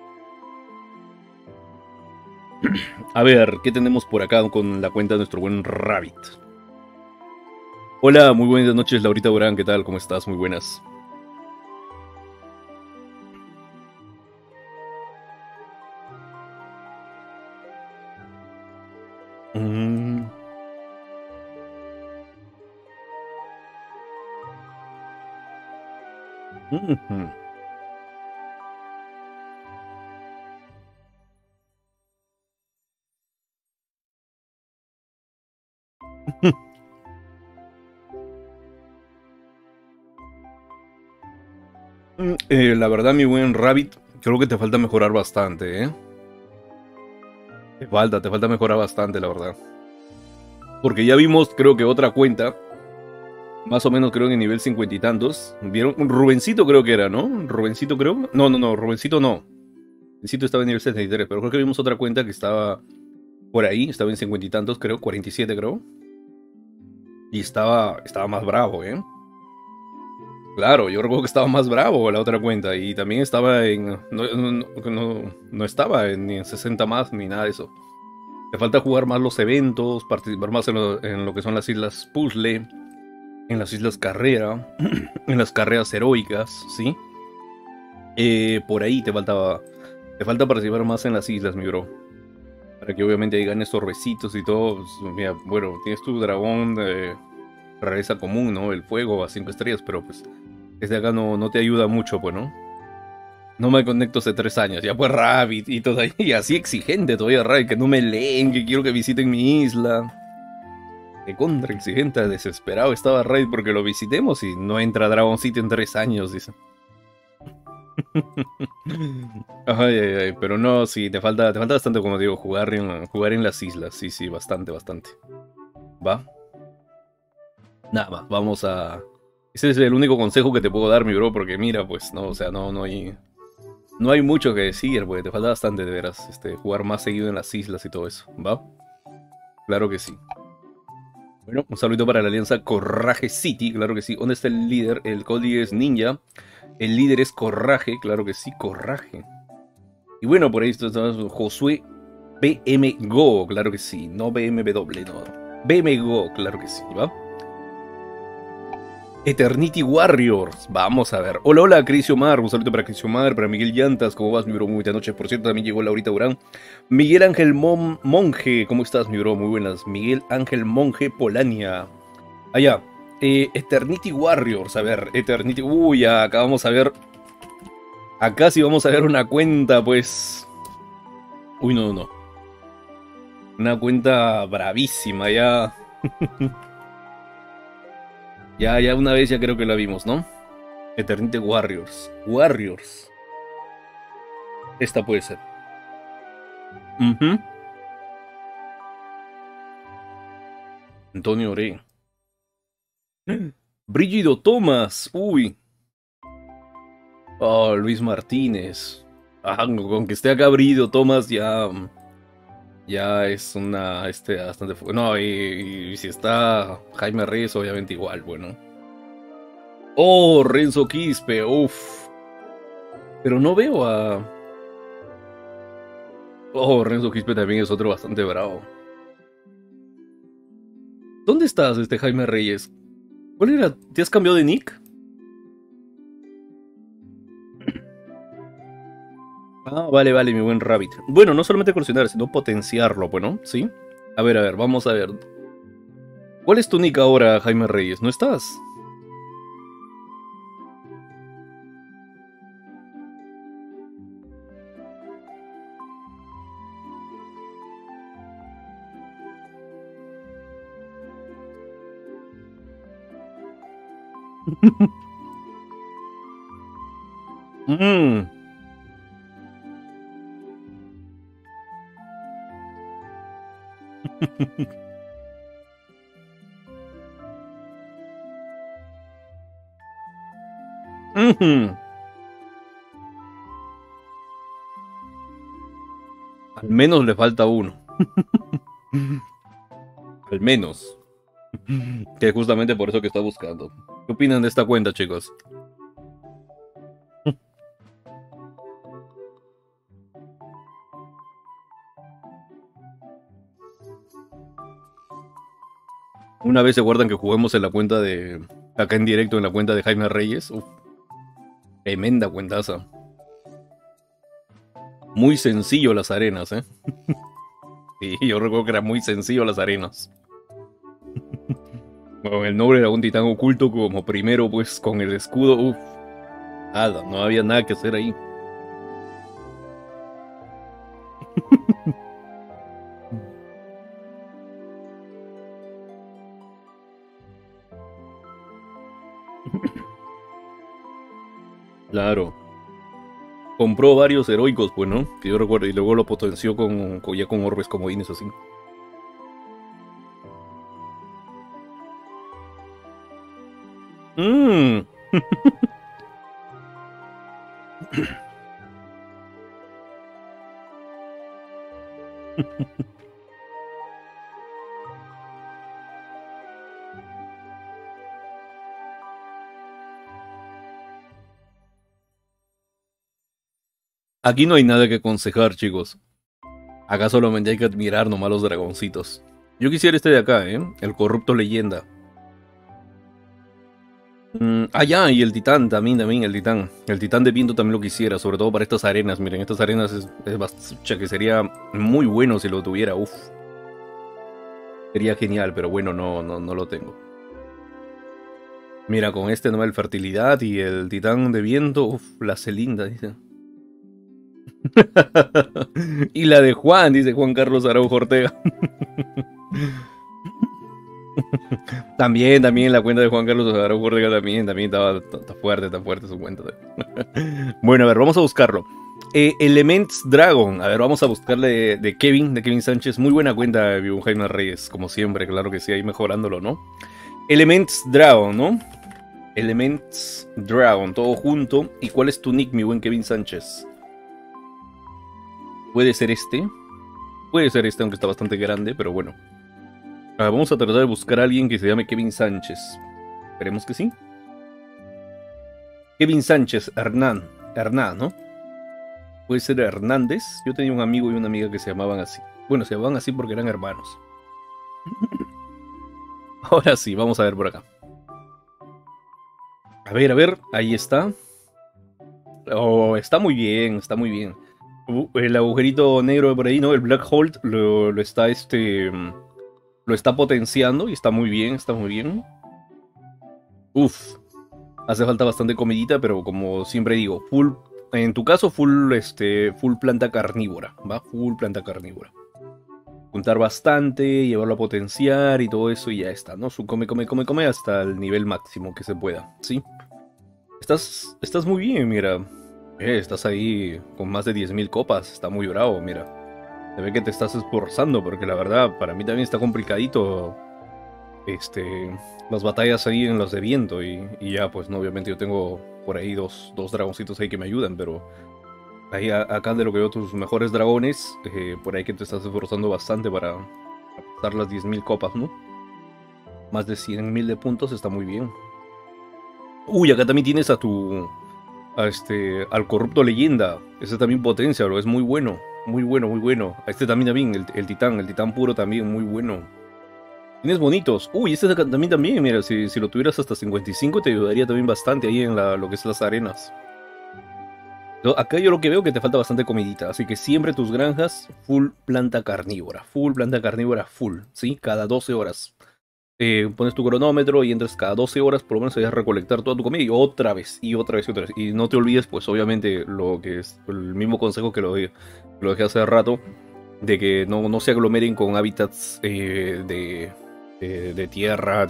A ver, ¿qué tenemos por acá con la cuenta de nuestro buen Rabbit? Hola, muy buenas noches, Laurita Durán, ¿qué tal? ¿Cómo estás? Muy buenas. La verdad, mi buen Rabbit, creo que te falta mejorar bastante, ¿eh? Te falta mejorar bastante, la verdad. Porque ya vimos, creo que otra cuenta, más o menos creo que en nivel 50 y tantos. ¿Vieron? Rubencito creo que era, ¿no? Rubencito creo. No, Rubencito no. Rubencito estaba en nivel 73, pero creo que vimos otra cuenta que estaba por ahí, estaba en 50 y tantos, creo, 47 creo. Y estaba más bravo, ¿eh? Claro, yo recuerdo que estaba más bravo la otra cuenta y también estaba en... No estaba ni en 60 más ni nada de eso. Te falta jugar más los eventos, participar más en lo que son las islas puzzle, en las islas carrera, en las carreras heroicas, ¿sí? Por ahí te falta participar más en las islas, mi bro. Para que obviamente ahí ganes sorbecitos y todo. Pues, mira, bueno, tienes tu dragón de rareza común, ¿no? El fuego a 5 estrellas, pero pues desde acá no te ayuda mucho, pues, ¿no? No me conecto hace 3 años, ya pues Rabbit y todo ahí, y así exigente todavía Rabbit, que no me leen, que quiero que visiten mi isla. Que contra exigente, desesperado estaba Rabbit porque lo visitemos y no entra Dragon City en 3 años, dice. Ay, pero no, sí, te falta bastante, como digo, jugar en las islas, sí, bastante. ¿Va? Nada más, vamos a... Ese es el único consejo que te puedo dar, mi bro, porque mira, pues, no, o sea, no hay... No hay mucho que decir, porque te falta bastante, de veras. Jugar más seguido en las islas y todo eso, ¿va? Claro que sí. Bueno, un saludo para la alianza Corraje City, claro que sí. ¿Dónde está el líder? El código es Ninja. El líder es Corraje, claro que sí, Corraje. Y bueno, por ahí está Josué BM Go, claro que sí. No BMW, no. BM Go, claro que sí, ¿va? Eternity Warriors, vamos a ver. Hola, hola, Crisiomar, un saludo para Crisiomar, para Miguel Llantas, ¿cómo vas, mi bro? Muy buenas noches, por cierto, también llegó Laurita Durán. Miguel Ángel Monje, ¿cómo estás, mi bro? Muy buenas. Miguel Ángel Monje Polania. Allá, Eternity Warriors, a ver, Eternity... Uy, acá vamos a ver... Acá sí vamos a ver una cuenta, pues... Uy, no, no. Una cuenta bravísima, ya... Ya una vez ya creo que la vimos, ¿no? Eternity Warriors. Warriors. Esta puede ser. Antonio Ore. Brígido Thomas. Uy. Oh, Luis Martínez. Ah, con que esté acá Brígido Thomas ya... Ya es una... bastante... No, y si está Jaime Reyes, obviamente igual, bueno. Oh, Renzo Quispe, uff. Pero no veo a... Oh, Renzo Quispe también es otro bastante bravo. ¿Dónde estás, Jaime Reyes? ¿Cuál era? ¿Te has cambiado de nick? Ah, vale, vale, mi buen Rabbit. Bueno, no solamente coleccionar, sino potenciarlo, bueno, ¿sí? A ver, vamos a ver. ¿Cuál es tu nick ahora, Jaime Reyes? ¿No estás? Mmm. Al menos le falta uno. Al menos. Que es justamente por eso que está buscando. ¿Qué opinan de esta cuenta, chicos? Una vez se guardan que juguemos en la cuenta de... Acá en directo en la cuenta de Jaime Reyes. Uf, tremenda cuentaza. Muy sencillo las arenas, ¿eh? Sí, yo recuerdo que era muy sencillo las arenas. Con el nombre era un titán oculto como primero, pues con el escudo, uff. Nada, no había nada que hacer ahí. Claro. Compró varios heroicos, pues, ¿no? Que yo recuerdo, y luego lo potenció ya con orbes comodines así. Mmm. Aquí no hay nada que aconsejar, chicos. Acá solamente hay que admirar nomás los dragoncitos. Yo quisiera este de acá, ¿eh? El corrupto leyenda. Ya, y el titán también, el titán. El titán de viento también lo quisiera, sobre todo para estas arenas. Miren, estas arenas que sería muy bueno si lo tuviera, uff. Sería genial, pero bueno, no lo tengo. Mira, con este nomás el fertilidad y el titán de viento, uff, la Celinda, dice. Y la de Juan, dice Juan Carlos Araujo Ortega. También la cuenta de Juan Carlos Araujo Ortega también está fuerte su cuenta. Bueno, a ver, vamos a buscarlo. Elements Dragon, a ver, vamos a buscarle de Kevin Sánchez. Muy buena cuenta, Jaime Reyes, como siempre, claro que sí, ahí mejorándolo, ¿no? Elements Dragon, ¿no? Elements Dragon, todo junto. ¿Y cuál es tu nick, mi buen Kevin Sánchez? Puede ser este. Puede ser este, aunque está bastante grande, pero bueno. Vamos a tratar de buscar a alguien que se llame Kevin Sánchez. Esperemos que sí. Kevin Sánchez, Hernán. Hernán, ¿no? Puede ser Hernández. Yo tenía un amigo y una amiga que se llamaban así. Bueno, se llamaban así porque eran hermanos. Ahora sí, vamos a ver por acá. A ver, ahí está. Oh, está muy bien, está muy bien. El agujerito negro por ahí, ¿no? El Black Hole lo está lo está potenciando y está muy bien, está muy bien. Uf, hace falta bastante comidita, pero como siempre digo, full, en tu caso, full planta carnívora, ¿va? Full planta carnívora. Juntar bastante, llevarlo a potenciar y todo eso y ya está, ¿no? Come hasta el nivel máximo que se pueda, ¿sí? Estás muy bien, mira. Estás ahí con más de 10.000 copas, está muy bravo, mira. Se ve que te estás esforzando, porque la verdad, para mí también está complicadito las batallas ahí en los de viento y ya, pues no, obviamente yo tengo por ahí dos dragoncitos ahí que me ayudan, pero ahí acá de lo que veo tus mejores dragones, por ahí que te estás esforzando bastante para pasar las 10.000 copas, ¿no? Más de 100.000 de puntos, está muy bien. Uy, acá también tienes al corrupto leyenda. Ese también potencia, bro. Es muy bueno. Muy bueno, muy bueno. A este también, el titán puro también, muy bueno. Tienes bonitos. Uy, este también, mira, si lo tuvieras hasta 55 te ayudaría también bastante ahí en lo que es las arenas. Acá yo lo que veo es que te falta bastante comidita, así que siempre tus granjas full planta carnívora, full, ¿sí? Cada 12 horas. Pones tu cronómetro y entras cada 12 horas, por lo menos a recolectar toda tu comida y otra vez, y otra vez, y otra vez. Y no te olvides, pues obviamente, lo que es el mismo consejo que lo dejé hace rato, de que no se aglomeren con hábitats de tierra,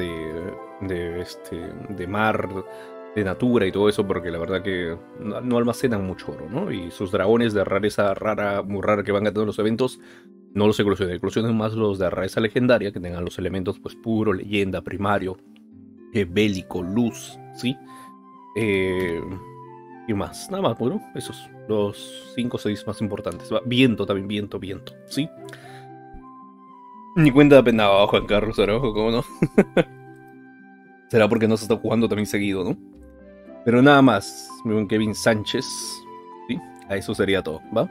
de mar, de natura y todo eso, porque la verdad que no almacenan mucho oro, ¿no? Y sus dragones de rareza rara, muy rara que van a tener los eventos, no los eclosionen más los de rareza legendaria, que tengan los elementos pues puro, leyenda, primario, bélico, luz, ¿sí? Y más, nada más, bueno, esos, los 5 o 6 más importantes. Viento también, viento, ¿sí? Ni cuenta de pena, Juan Carlos Araujo, ¿cómo no? Será porque no se está jugando también seguido, ¿no? Pero nada más, mi buen Kevin Sánchez, ¿sí? A eso sería todo, ¿va?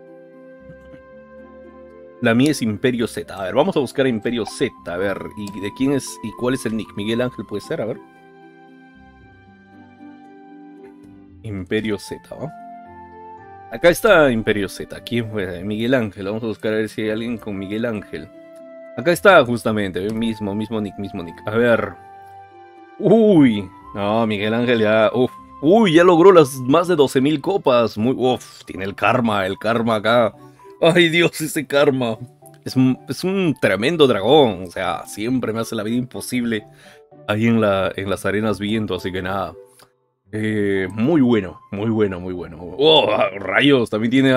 La mía es Imperio Z. A ver, vamos a buscar a Imperio Z. A ver, ¿y de quién es y cuál es el nick? Miguel Ángel puede ser, a ver. Imperio Z, ¿va? Acá está Imperio Z. ¿Quién fue? Miguel Ángel. Vamos a buscar a ver si hay alguien con Miguel Ángel. Acá está, justamente. Mismo nick. A ver. Uy. No, Miguel Ángel ya. Uf. Uy, ya logró las más de 12.000 copas. Tiene el karma acá. Ay, Dios, ese karma. Es un tremendo dragón. O sea, siempre me hace la vida imposible ahí en las arenas viento. Así que nada. Muy bueno. Oh, rayos, también tiene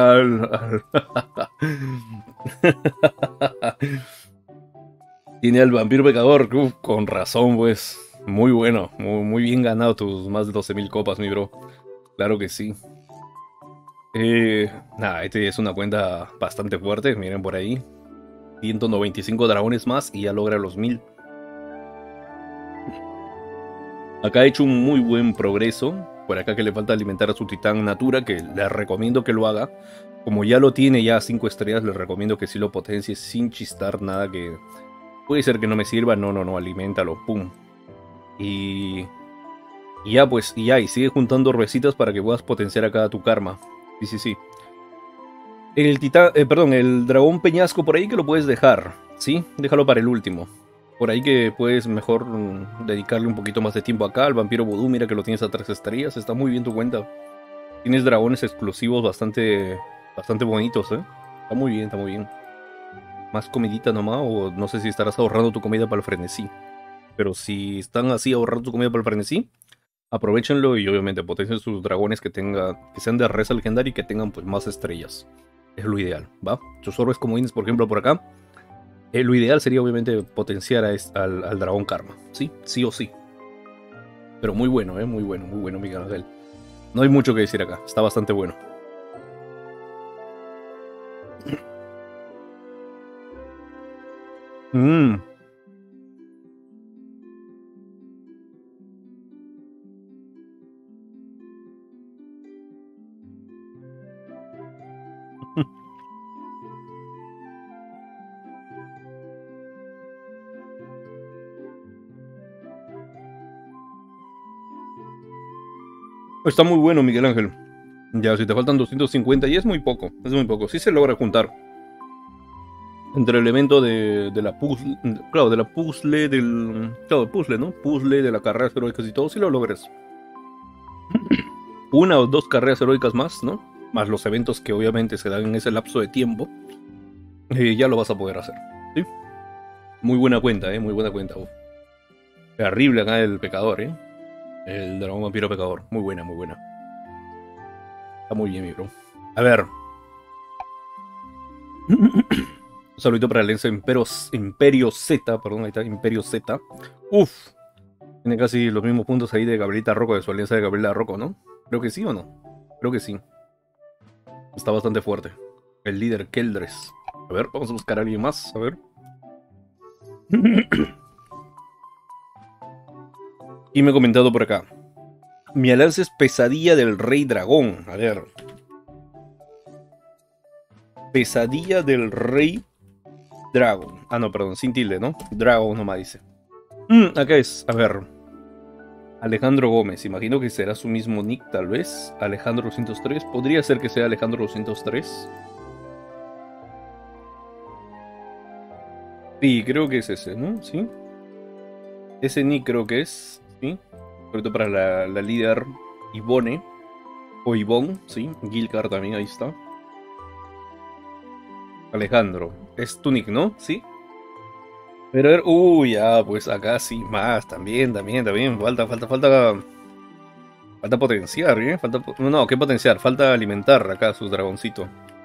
tiene al vampiro pecador. Uf, con razón, pues. Muy bueno. Muy bien ganado tus más de 12.000 copas, mi bro. Claro que sí. Nada, este es una cuenta bastante fuerte, miren por ahí. 195 dragones más y ya logra los 1000. Acá ha hecho un muy buen progreso. Por acá que le falta alimentar a su titán Natura, que le recomiendo que lo haga. Como ya lo tiene ya 5 estrellas, le recomiendo que sí lo potencie sin chistar nada que... Puede ser que no me sirva, no, aliméntalo, pum. Y ya pues, y sigue juntando ruedecitas para que puedas potenciar acá tu karma. Sí. El dragón peñasco por ahí que lo puedes dejar, ¿sí? Déjalo para el último. Por ahí que puedes mejor dedicarle un poquito más de tiempo acá. Al vampiro vudú, mira que lo tienes a 3 estrellas. Está muy bien tu cuenta. Tienes dragones exclusivos bastante bonitos, ¿eh? Está muy bien. Más comidita nomás, o no sé si estarás ahorrando tu comida para el frenesí. Pero si están así ahorrando tu comida para el frenesí, aprovechenlo y obviamente potencien sus dragones que sean de rareza legendaria y que tengan pues más estrellas. Es lo ideal, ¿va? Sus orbes comodines, por ejemplo, por acá. Lo ideal sería obviamente potenciar al dragón karma, ¿sí? Sí o sí. Pero muy bueno, muy bueno, Miguel Ángel. No hay mucho que decir acá, está bastante bueno. Mmm. Está muy bueno, Miguel Ángel. Ya, si te faltan 250 y es muy poco, es muy poco. Sí se logra juntar. Entre el evento de la puzzle, claro, de la puzzle, claro, puzzle, ¿no? Puzzle de la carrera heroicas y todo, si lo logras. Una o dos carreras heroicas más, ¿no? Más los eventos que obviamente se dan en ese lapso de tiempo. Ya lo vas a poder hacer, ¿sí? Muy buena cuenta, muy buena cuenta. Uf. Terrible acá el pecador, El dragón vampiro pecador. Muy buena, muy buena. Está muy bien, mi bro. A ver. Un saludito para el Imperio Z, perdón, ahí está, Imperio Z. Uf. Tiene casi los mismos puntos ahí de Gabrielita Rocco, de su alianza de Gabriela Rocco, ¿no? Creo que sí o no. Creo que sí. Está bastante fuerte. El líder Keldres. A ver, vamos a buscar a alguien más. A ver. Y me he comentado por acá. Mi alianza es Pesadilla del Rey Dragón. A ver. Pesadilla del Rey Dragon. Ah, no, perdón, sin tilde, ¿no? Dragon nomás dice. Acá es, a ver. Alejandro Gómez, imagino que será su mismo nick, tal vez. Alejandro 203. Podría ser que sea Alejandro 203. Sí, creo que es ese, ¿no? Sí. Ese nick creo que es, ¿sí? Sobre todo para la líder Ivone. O Ivonne, sí. Gilcar también, ahí está. Alejandro. Es tu nick, ¿no? Sí. Pero a ver, ya, pues acá sí, más, también. Falta potenciar, ¿eh? No, ¿qué potenciar? Falta alimentar acá a su dragoncito.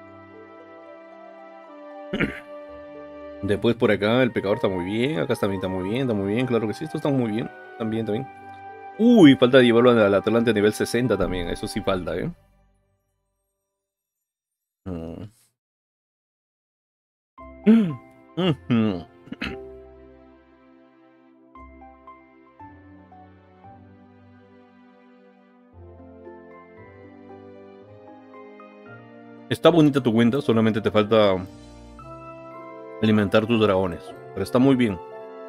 Después por acá el pecador está muy bien, acá también está muy bien, claro que sí, esto está muy bien, también. Uy, falta llevarlo al Atlante a nivel 60 también, eso sí falta, ¿eh? Está bonita tu cuenta, solamente te falta alimentar tus dragones, pero está muy bien.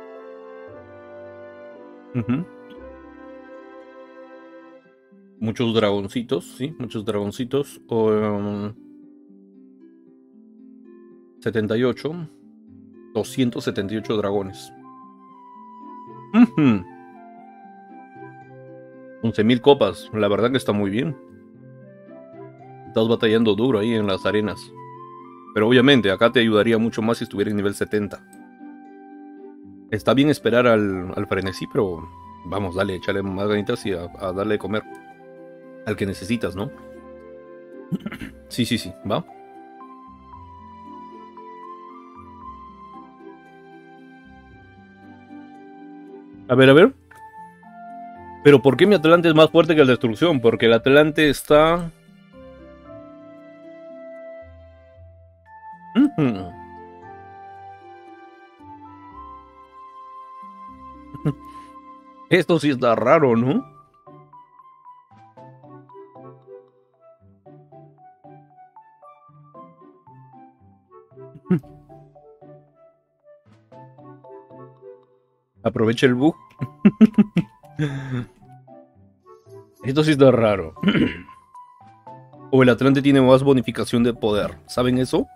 Muchos dragoncitos, sí, muchos dragoncitos. 78. 278 dragones. 11.000 copas, la verdad que está muy bien. Estás batallando duro ahí en las arenas. Pero obviamente acá te ayudaría mucho más si estuviera en nivel 70. Está bien esperar al frenesí, pero vamos, dale, échale más ganitas y a darle de comer. Al que necesitas, ¿no? Sí, va. A ver. Pero ¿por qué mi Atlante es más fuerte que el Destrucción? Porque el Atlante está... Esto sí está raro, ¿no? Aprovecha el bug. Esto sí está raro. O el Atlante tiene más bonificación de poder. ¿Saben eso?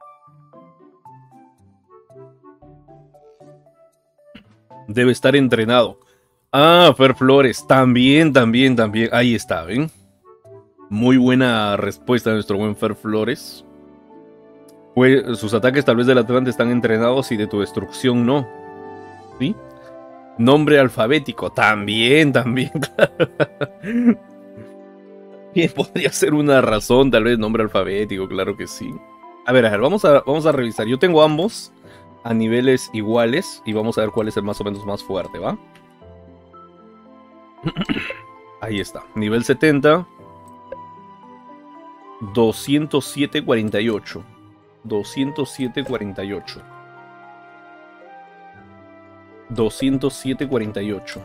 Debe estar entrenado. Ah, Fer Flores. También. Ahí está, ¿ven? Muy buena respuesta de nuestro buen Fer Flores. Pues sus ataques tal vez del Atlante están entrenados y de tu destrucción no. ¿Sí? Nombre alfabético. También. Bien, podría ser una razón, tal vez nombre alfabético, claro que sí. A ver, vamos a revisar. Yo tengo ambos a niveles iguales y vamos a ver cuál es el más o menos más fuerte, ¿va? Ahí está, nivel 70. 207.48. 207.48. 207.48.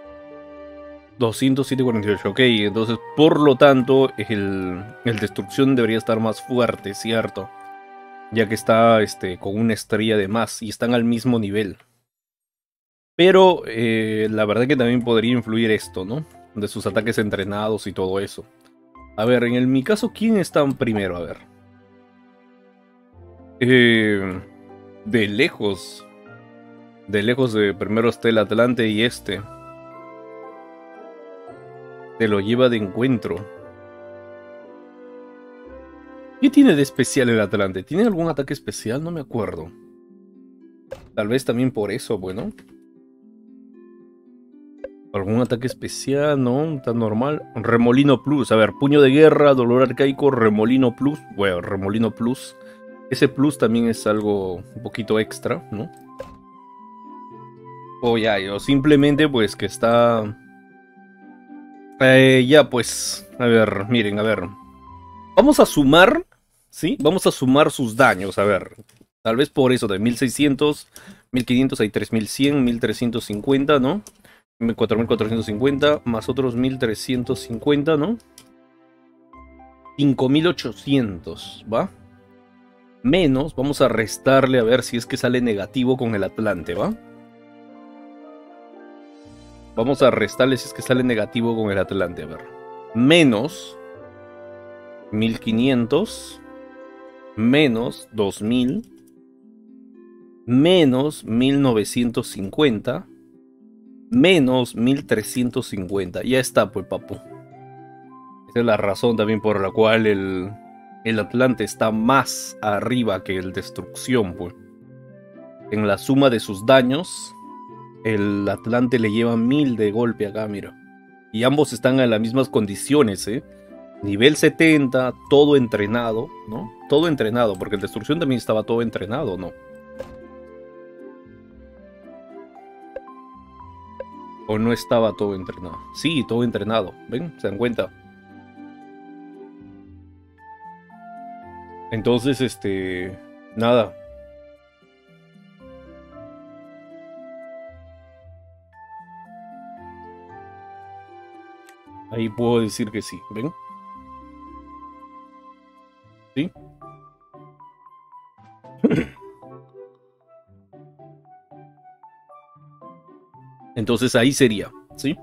207.48. Ok, entonces por lo tanto el destrucción debería estar más fuerte, ¿cierto? Ya que está con una estrella de más y están al mismo nivel. Pero la verdad que también podría influir esto, ¿no? De sus ataques entrenados y todo eso. A ver, mi caso, ¿quién está primero? A ver. De lejos. De lejos primero está el Atlante y este. Te lo lleva de encuentro. ¿Qué tiene de especial el Atlante? ¿Tiene algún ataque especial? No me acuerdo. Tal vez también por eso, bueno. ¿Algún ataque especial? No, tan normal. Remolino Plus. A ver, puño de guerra, dolor arcaico, Remolino Plus. Bueno, Remolino Plus. Ese Plus también es algo un poquito extra, ¿no? O ya, o simplemente pues que está... ya pues, a ver, miren, a ver. Vamos a sumar, ¿sí? Vamos a sumar sus daños, a ver. Tal vez por eso de 1600, 1500 hay 3100, 1350, ¿no? 4450 más otros 1350, ¿no? 5800, ¿va? Menos, vamos a restarle a ver si es que sale negativo con el Atlante, ¿va? Vamos a restarle si es que sale negativo con el Atlante, a ver. Menos 1500, menos 2000, menos 1950, menos 1350. Ya está, pues, papu. Esa es la razón también por la cual el Atlante está más arriba que el Destrucción, pues. En la suma de sus daños, el Atlante le lleva 1000 de golpe acá, mira. Y ambos están en las mismas condiciones, ¿eh? Nivel 70, todo entrenado, ¿no? Todo entrenado, porque el Destrucción también estaba todo entrenado, ¿no? ¿O no estaba todo entrenado? Sí, todo entrenado. ¿Ven? ¿Se dan cuenta? Entonces, nada. Ahí puedo decir que sí, ¿ven? ¿Sí? Entonces ahí sería, ¿sí?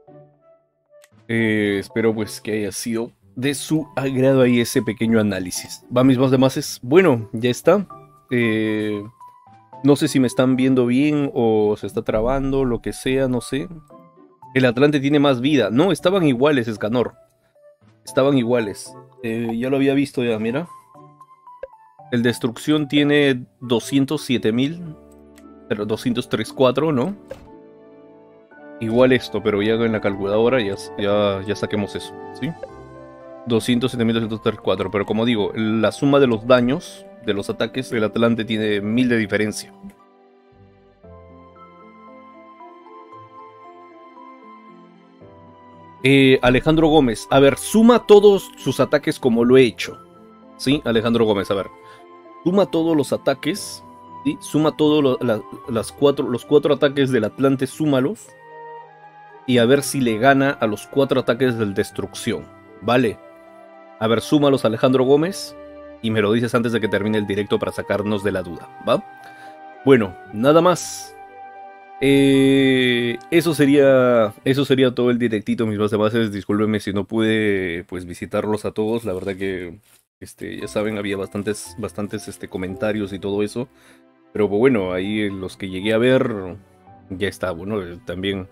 Espero pues que haya sido de su agrado ahí ese pequeño análisis. Va, mis más demás. Bueno, ya está. No sé si me están viendo bien o se está trabando, lo que sea, no sé. El Atlante tiene más vida. No, estaban iguales, Escanor. Estaban iguales. Ya lo había visto ya, mira. El Destrucción tiene 207.000. Pero 203.4, ¿no? Igual esto, pero ya en la calculadora ya saquemos eso, ¿sí? 207.234, pero como digo, la suma de los daños, de los ataques, el Atlante tiene 1000 de diferencia. Alejandro Gómez, a ver, suma todos sus ataques como lo he hecho. ¿Sí? Alejandro Gómez, a ver. Suma todos los ataques, ¿sí? Suma todos los cuatro ataques del Atlante, súmalos. Y a ver si le gana a los 4 ataques del Destrucción. ¿Vale? A ver, súmalos, Alejandro Gómez. Y me lo dices antes de que termine el directo para sacarnos de la duda, ¿va? Bueno, nada más. Eso sería todo el directito, mis bases. Discúlpenme si no pude pues visitarlos a todos. La verdad que ya saben, había bastantes comentarios y todo eso. Pero bueno, ahí los que llegué a ver, ya está. Bueno, también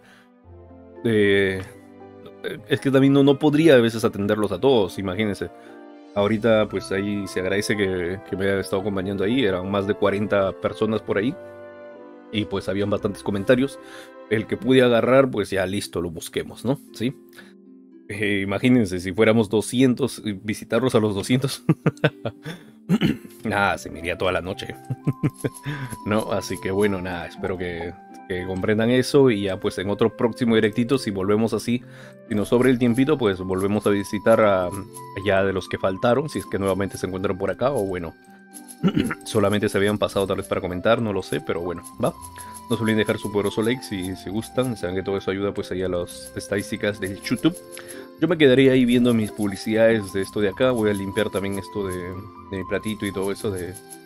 es que también no podría a veces atenderlos a todos, imagínense. Ahorita pues ahí se agradece que me haya estado acompañando ahí. Eran más de 40 personas por ahí. Y pues habían bastantes comentarios. El que pude agarrar, pues ya listo, lo busquemos, ¿no? ¿Sí? Imagínense, si fuéramos 200, visitarlos a los 200. Nada, se me iría toda la noche. ¿No? Así que bueno, nada, espero que comprendan eso. Y ya pues en otro próximo directito, si volvemos así, si nos sobra el tiempito, pues volvemos a visitar a allá de los que faltaron. Si es que nuevamente se encuentran por acá, o bueno, Solamente se habían pasado tal vez para comentar, no lo sé, pero bueno, va. No se olviden dejar su poderoso like si gustan, saben que todo eso ayuda pues ahí a las estadísticas del YouTube. Yo me quedaría ahí viendo mis publicidades de esto de acá, voy a limpiar también esto de mi platito y todo eso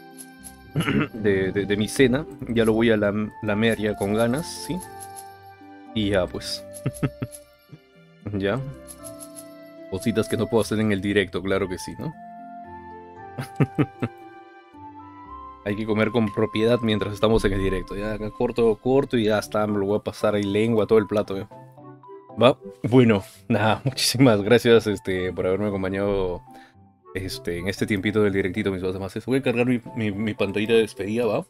de mi cena. Ya lo voy a lamer ya con ganas, ¿sí? Y ya pues, ya. Cositas que no puedo hacer en el directo, claro que sí, ¿no? Hay que comer con propiedad mientras estamos en el directo. Ya corto y ya está, me lo voy a pasar ahí lengua todo el plato. ¿Ya? Va, bueno, nada, muchísimas gracias por haberme acompañado en este tiempito del directito, mis demás. Voy a cargar mi pantallita de despedida, va.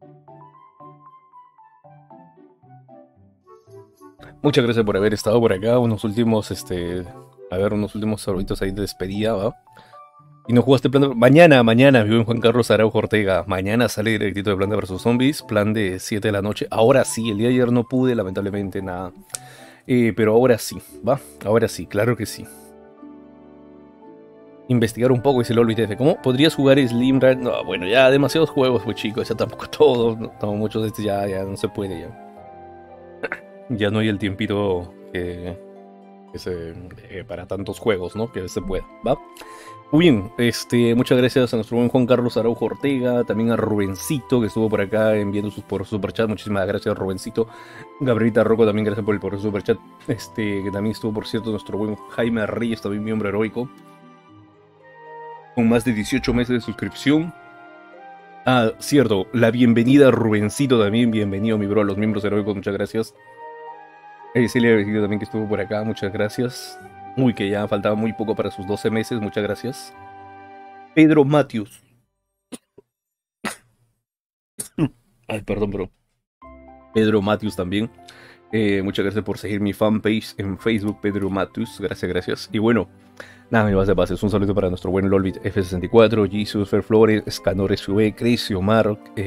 Muchas gracias por haber estado por acá. Unos últimos saluditos ahí de despedida, va. Y no jugaste Planta... Mañana, vivo en Juan Carlos Araujo Ortega. Mañana sale directito de Planta vs Zombies. Plan de 7 de la noche. Ahora sí, el día de ayer no pude, lamentablemente, nada. Pero ahora sí, ¿va? Ahora sí, claro que sí. Investigar un poco, dice Lolo ITF. ¿Cómo podrías jugar Slimrad? No, bueno, ya demasiados juegos, pues chicos. Ya tampoco todos. No, muchos de estos ya no se puede ya. Ya no hay el tiempito para tantos juegos, ¿no? Que se pueda, ¿va? Muy bien, muchas gracias a nuestro buen Juan Carlos Araujo Ortega, también a Rubencito, que estuvo por acá enviando por superchat. Muchísimas gracias, Rubencito. Gabrielita Rocco, también gracias por el superchat. Que también estuvo, por cierto, nuestro buen Jaime Reyes, también miembro heroico, con más de 18 meses de suscripción. Ah, cierto, la bienvenida a Rubencito también, bienvenido, mi bro, a los miembros heroicos, muchas gracias. Celia Vestido también que estuvo por acá, muchas gracias. Uy, que ya faltaba muy poco para sus 12 meses, muchas gracias. Pedro Matius. Ay, perdón, bro. Pedro Matius también. Muchas gracias por seguir mi fanpage en Facebook, Pedro Matius. Gracias. Y bueno, nada, mi base de bases. Un saludo para nuestro buen Lolbit F64, Jesus, Fer Flores, Scanor SV, Crazy Omar.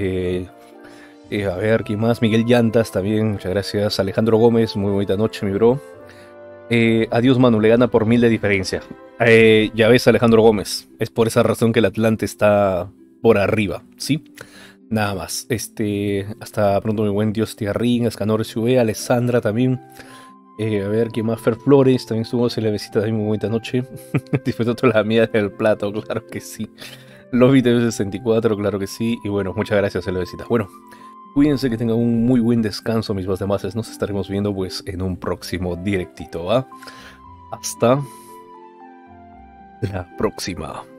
A ver, ¿quién más? Miguel Llantas también, muchas gracias. Alejandro Gómez, muy bonita noche, mi bro. Adiós, Manu, le gana por 1000 de diferencia. Ya ves, Alejandro Gómez, es por esa razón que el Atlante está por arriba, ¿sí? Nada más. Hasta pronto, mi buen Dios Tiarrín, Escanor SV, Alessandra también. A ver, ¿quién más? Fer Flores, también estuvo Celebrecita, también muy bonita noche. Disfrutó toda la mía del plato, claro que sí. Lobby TV64, claro que sí. Y bueno, muchas gracias, Celebrecita. Bueno, cuídense, que tengan un muy buen descanso, mis más demás. Nos estaremos viendo pues en un próximo directito, ¿va? Hasta la próxima.